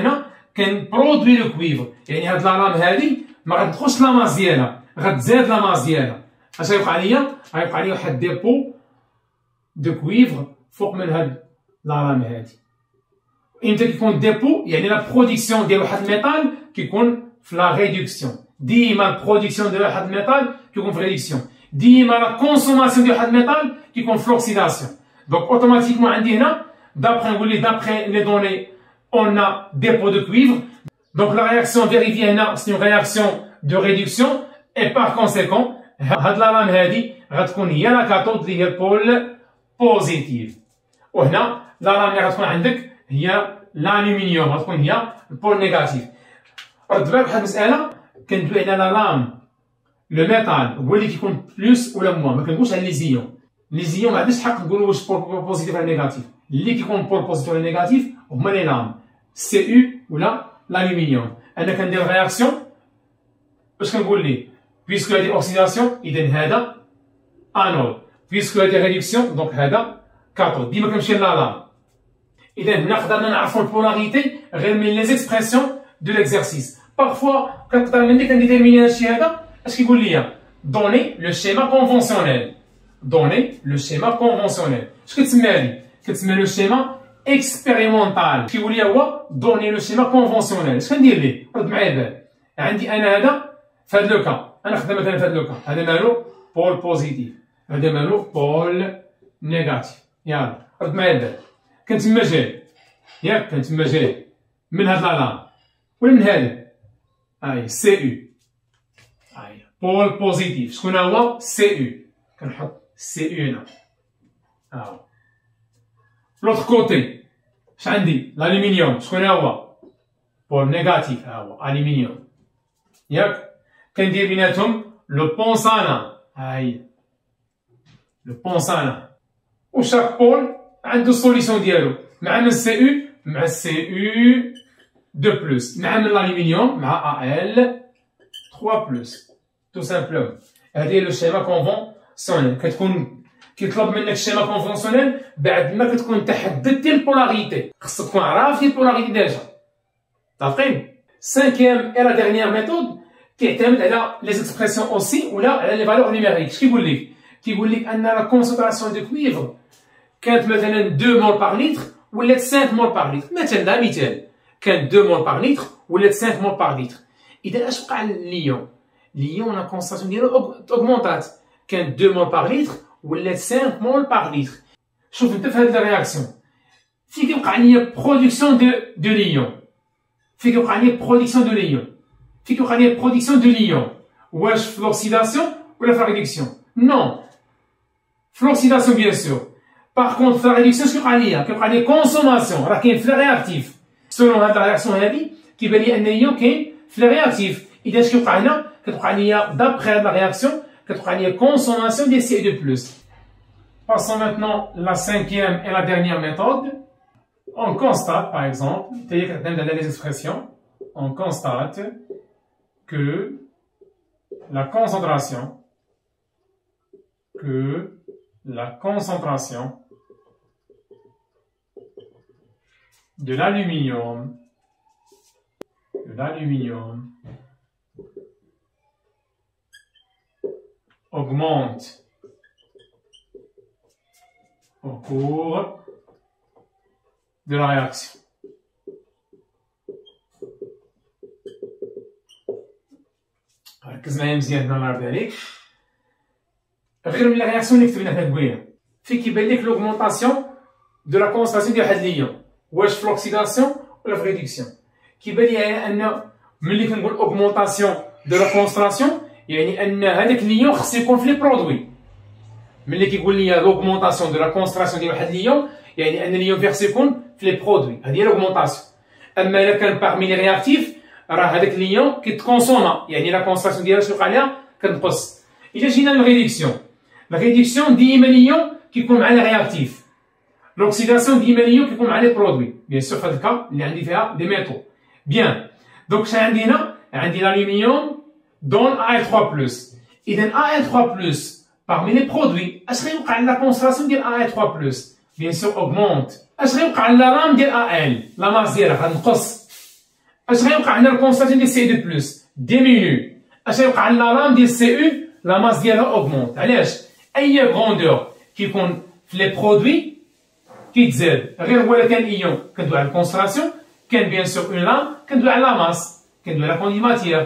كنبرودوي لو كويفر، يعني هاد لارام هادي ما غتدخلش لا ماس ديالها، غتزاد لا ماس ديالها. اش غيوقع ليا؟ غيوقع ليا واحد ديبو دو كويفر فوق من هاد لارام هادي. امتى كيكون ديبو؟ يعني لا برودكسيون ديال واحد الميتال كيكون في لا ريدكسيون. ديما البرودكسيون ديال واحد الميتال كيكون في ريدكسيون، ديما لا كونسوماسيون ديال واحد الميتال كيكون في لوكسيداسيون. دونك اوتوماتيكمون عندي هنا d'après نقول لي d'après les données on a dépôt de cuivre. Donc la réaction vérifiée هنا c'est une réaction de réduction et par conséquent هاد لا لام هادي غتكون هي لا كاثود اللي هي البول بوزيتيف، وهنا لا لام اللي غتكون عندك هي الالومنيوم غتكون هي البول نيجاتيف. رد بالك واحد المسألة كندوي على لا لام لو ميتال هو اللي كيكون بلوس ولا موان، ما كنقولش على لي زيون. لي زيون ما عندناش حق نقولوا واش بول بوزيتيف ولا نيجاتيف، اللي كيكون بول بوزيتيف ولا نيجاتيف هما لي لام سي يو ولا الالومنيوم. انا كندير رياكسيون باش كنقول لي بيسكو هادي اوكسيداسيون اذا هذا انود، بيسكو هادي ريدكسيون دونك هذا كاثود. ديما كنمشي لا لام. اذا هنا قدرنا نعرفوا البولاريتي غير من لي زيكسبرسيون دو ليكزارسيس. بارفوا كنقدر ملي كنديتيرميني هادشي هذا اش كيقول لي؟ دوني لو شيما كونفونسيونيل. دوني لو شيما كونفونسيونيل اش كتسمى لي؟ كتسمى لو شيما اكسبيريمونتال. كيقول لي هو دوني لو شيما كونفونسيونيل. اش كندير ليه؟ رد معايا البال. عندي انا هذا في هذا لو كا، انا خدام مثلا في هذا لو كا، هذا مالو بول بوزيتيف، هذا مالو بول نيجاتيف. يلا رد معايا البال. كان تما جاي ياك، كان تما جاي من هاد لا لام ولا من هذا؟ هاي سي يو، هاي بول بوزيتيف. شكون هو؟ سي يو. كنحط سي يو هنا. هاهو. لوطخ كوتي اش عندي؟ الالومنيوم. شكون هو؟ بول نيجاتيف. ها هو الومنيوم ياك. كندير بيناتهم لو بونسانا. هاهي لو بونسانا، وشاك بول عنده السوليسيون ديالو مع من سي يو مع سي يو دو بلس، مع من الالومنيوم مع ا ال ثلاثة بلس. تو سامبلومون هادي هي لو شيما كونفونسيونيل. كتكون كيطلب منك الشيما كونفونسيونيل بعد ما كتكون تحددتي البولاريتي، خصك تكون عرفتي البولاريتي ديجا. متفقين؟ سانكيام اي لا ديرنيير ميثود كيعتمد على لي زيكسبرسيون اوسي ولا على لي فالور نيميريك. اش كيقول لك؟ كيقول لك ان لا كونسونطراسيون دو كويفر كانت مثلا اثنين مول باغ لتر ولات خمسة مول باغ لتر. مثلا دا مثال كان اثنين مول باغ لتر ولات خمسة مول باغ لتر. اذا اش وقع لليون؟ ليون لا كونسونطراسيون ديالو اوغمونطات، كان اثنين مول باغ لتر ولات خمسة مول باغ لتر. شوف انت في هاد الرياكسيون في كيوقع ليا برودكسيون دو دو ليون، في كيوقع ليا برودكسيون دو ليون، في كيوقع ليا برودكسيون دو ليون. واش في لوكسيداسيون ولا في لا ريدكسيون؟ نون، في لوكسيداسيون بيان سور. باغ كونت في لا ريدكسيون اش كيوقع ليا؟ كيوقع ليا كونسوماسيون، راه كاين في لا رياكتيف. سولون هاد لا رياكسيون هادي كيبان لي ان ليون كاين في لا رياكتيف. اذا اش كيوقع هنا؟ كتوقع ليا دابخي هاد لا رياكسيون كتوقع ليا كونسوماسيون ديال سي دو بلس. Passons maintenant la cinquième et la dernière méthode. On constate, par exemple, dans les expressions, on constate que la concentration, que la concentration de l'aluminium, de l'aluminium augmente au cours de la réaction. ركز معايا مزيان هنا الله يرضي عليك. غير من لا رياكسيون اللي كتبنا حنا كوينه في كيبان لك لوغمونطاسيون دو لا كونسونطراسيون ديال واحد الليون، واش في لوكسيداسيون ولا في ريدكسيون. كيبان لي ان ملي كنقول اوغمونطاسيون دو لا كونسونطراسيون يعني ان هذاك الليون خصو يكون في لي برودوي. ملي كيقول لي لوغمونطاسيون دو لا كونسونطراسيون ديال واحد الليون يعني ان الليون خصو يكون في لي برودوي، هذه هي لوغمونطاسيون. اما الا كان باغمي لي رياكتيف راه هذاك الليون كيتكونسوما، يعني لا كونسونطراسيون ديالها شنو وقع ليها؟ كتنقص. الا جينا للريدكسيون، لا ريدكسيون ديما ليون كيكون مع لي رياكتيف، لوكسيداسيون ديما ليون كيكون مع لي برودوي. بيان سور في هذا الكا اللي عندي فيها دي ميتو. بيان دونك شنو عندي هنا؟ عندي l'aluminium donne A L trois plus. إذا A L trois plus parmi les produits اش غيوقع على la concentration ديال A L trois plus؟ بيان سور augmente. اش غيوقع على la lame ديال A L؟ لا ماس ديالها غتنقص. اش غيوقع عندنا الكونستانتين ديال سي دو بلس ديمينيو. اش غيوقع عندنا لا لام ديال سي او لا ماس ديالها اوغمونت. علاش؟ اي غروندور كيكون في لي برودوي كيتزاد، غير هو الا كان ايون كندوي على الكونستراسيون، كان بيان سور اون لام كندوي على لا ماس، كندوي على كوندي ماتيير.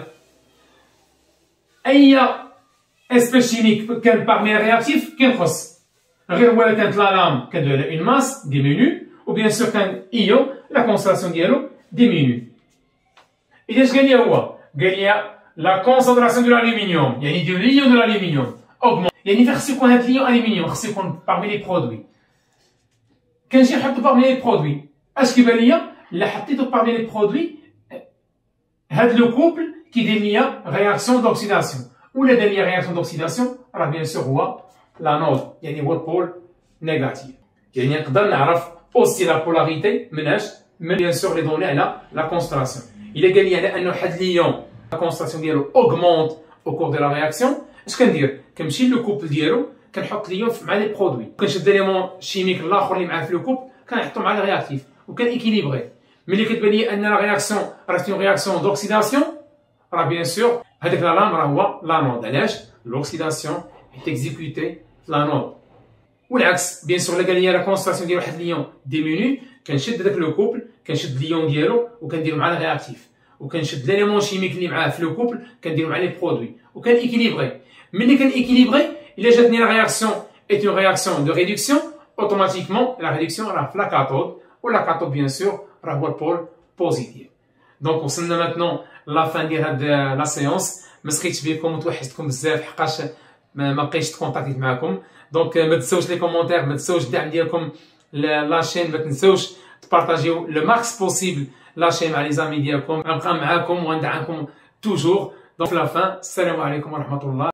اي اسبيس شيميك كان باغمي رياكتيف كينقص، غير هو الا كانت لا لام كندوي على اون ماس ديمينيو، و بيان سور كان ايون لا كونستراسيون ديالو ديمينيو. اذا اش قال لي هو؟ قال لي لا كونسونطراسيون دو الالومنيوم، يعني دو ليون دو الالومنيوم اوغمون، يعني فين خصو يكون هاد ليون الومنيوم؟ خصو يكون باغمي لي برودوي. كنجي نحطو باغمي لي برودوي، اش كيبان ليا؟ لا حطيتو باغمي لي برودوي هاد لو كوبل كيدير ليا رياكسيون دوكسيداسيون، ولا دار ليا رياكسيون دوكسيداسيون راه بيان سور هو لا نود، يعني هو البول نيجاتيف. يعني نقدر نعرف اوسي لا بولاريتي مناش؟ من بيان سور لي دوني على لا كونستراسيون. الا قال لي على انه حد ليون لا كونستراسيون ديالو اوغمونت او كور دو لا رياكسيون، اش كندير؟ كنمشي لو كوبل ديالو كنحط ليون مع لي برودوي، كنشد ليمون شيميك الاخر اللي معاه في لو كوبل كنحطو مع الرياكتيف وكان ايكيليبري. ملي كتبان لي ان لا رياكسيون راه اون رياكسيون دوكسيداسيون، راه بيان سور هذاك لا لام راه هو لا نود. علاش؟ لوكسيداسيون ايت اكزيكوتي لا نود. والعكس بيان سور، الا قال لي لا كونستراسيون ديال واحد ليون ديمينيو، كنشد داك لو كوبل كنشد ليون ديالو وكنديرو مع الرياكتيف، وكنشد ليمون شيميك اللي معاه في لو كوبل كنديرو مع لي برودوي وكان ايكيليبري. ملي كان ايكيليبري، الا جاتني لا رياكسيون ايت اون رياكسيون دو ريدكسيون، اوتوماتيكمون لا ريدكسيون راه في لا كاثود، ولا كاثود بيان سور راه هو البول بوزيتيف. دونك وصلنا ماتنون لا فان ديال هاد لا سيونس. ما سخيتش بكم وتوحشتكم بزاف حقاش ما بقيتش تكونتاكتيت معكم. دونك ما تنساوش لي كومونتير، ما تنساوش الدعم ديالكم لاشين، ما تنساوش تبارطاجيو لو ماكس بوسيبل لاشين مع لي زامي ديالكم. غنبقى معاكم وغندعمكم توجور. دونك في لا فان، السلام عليكم ورحمه الله.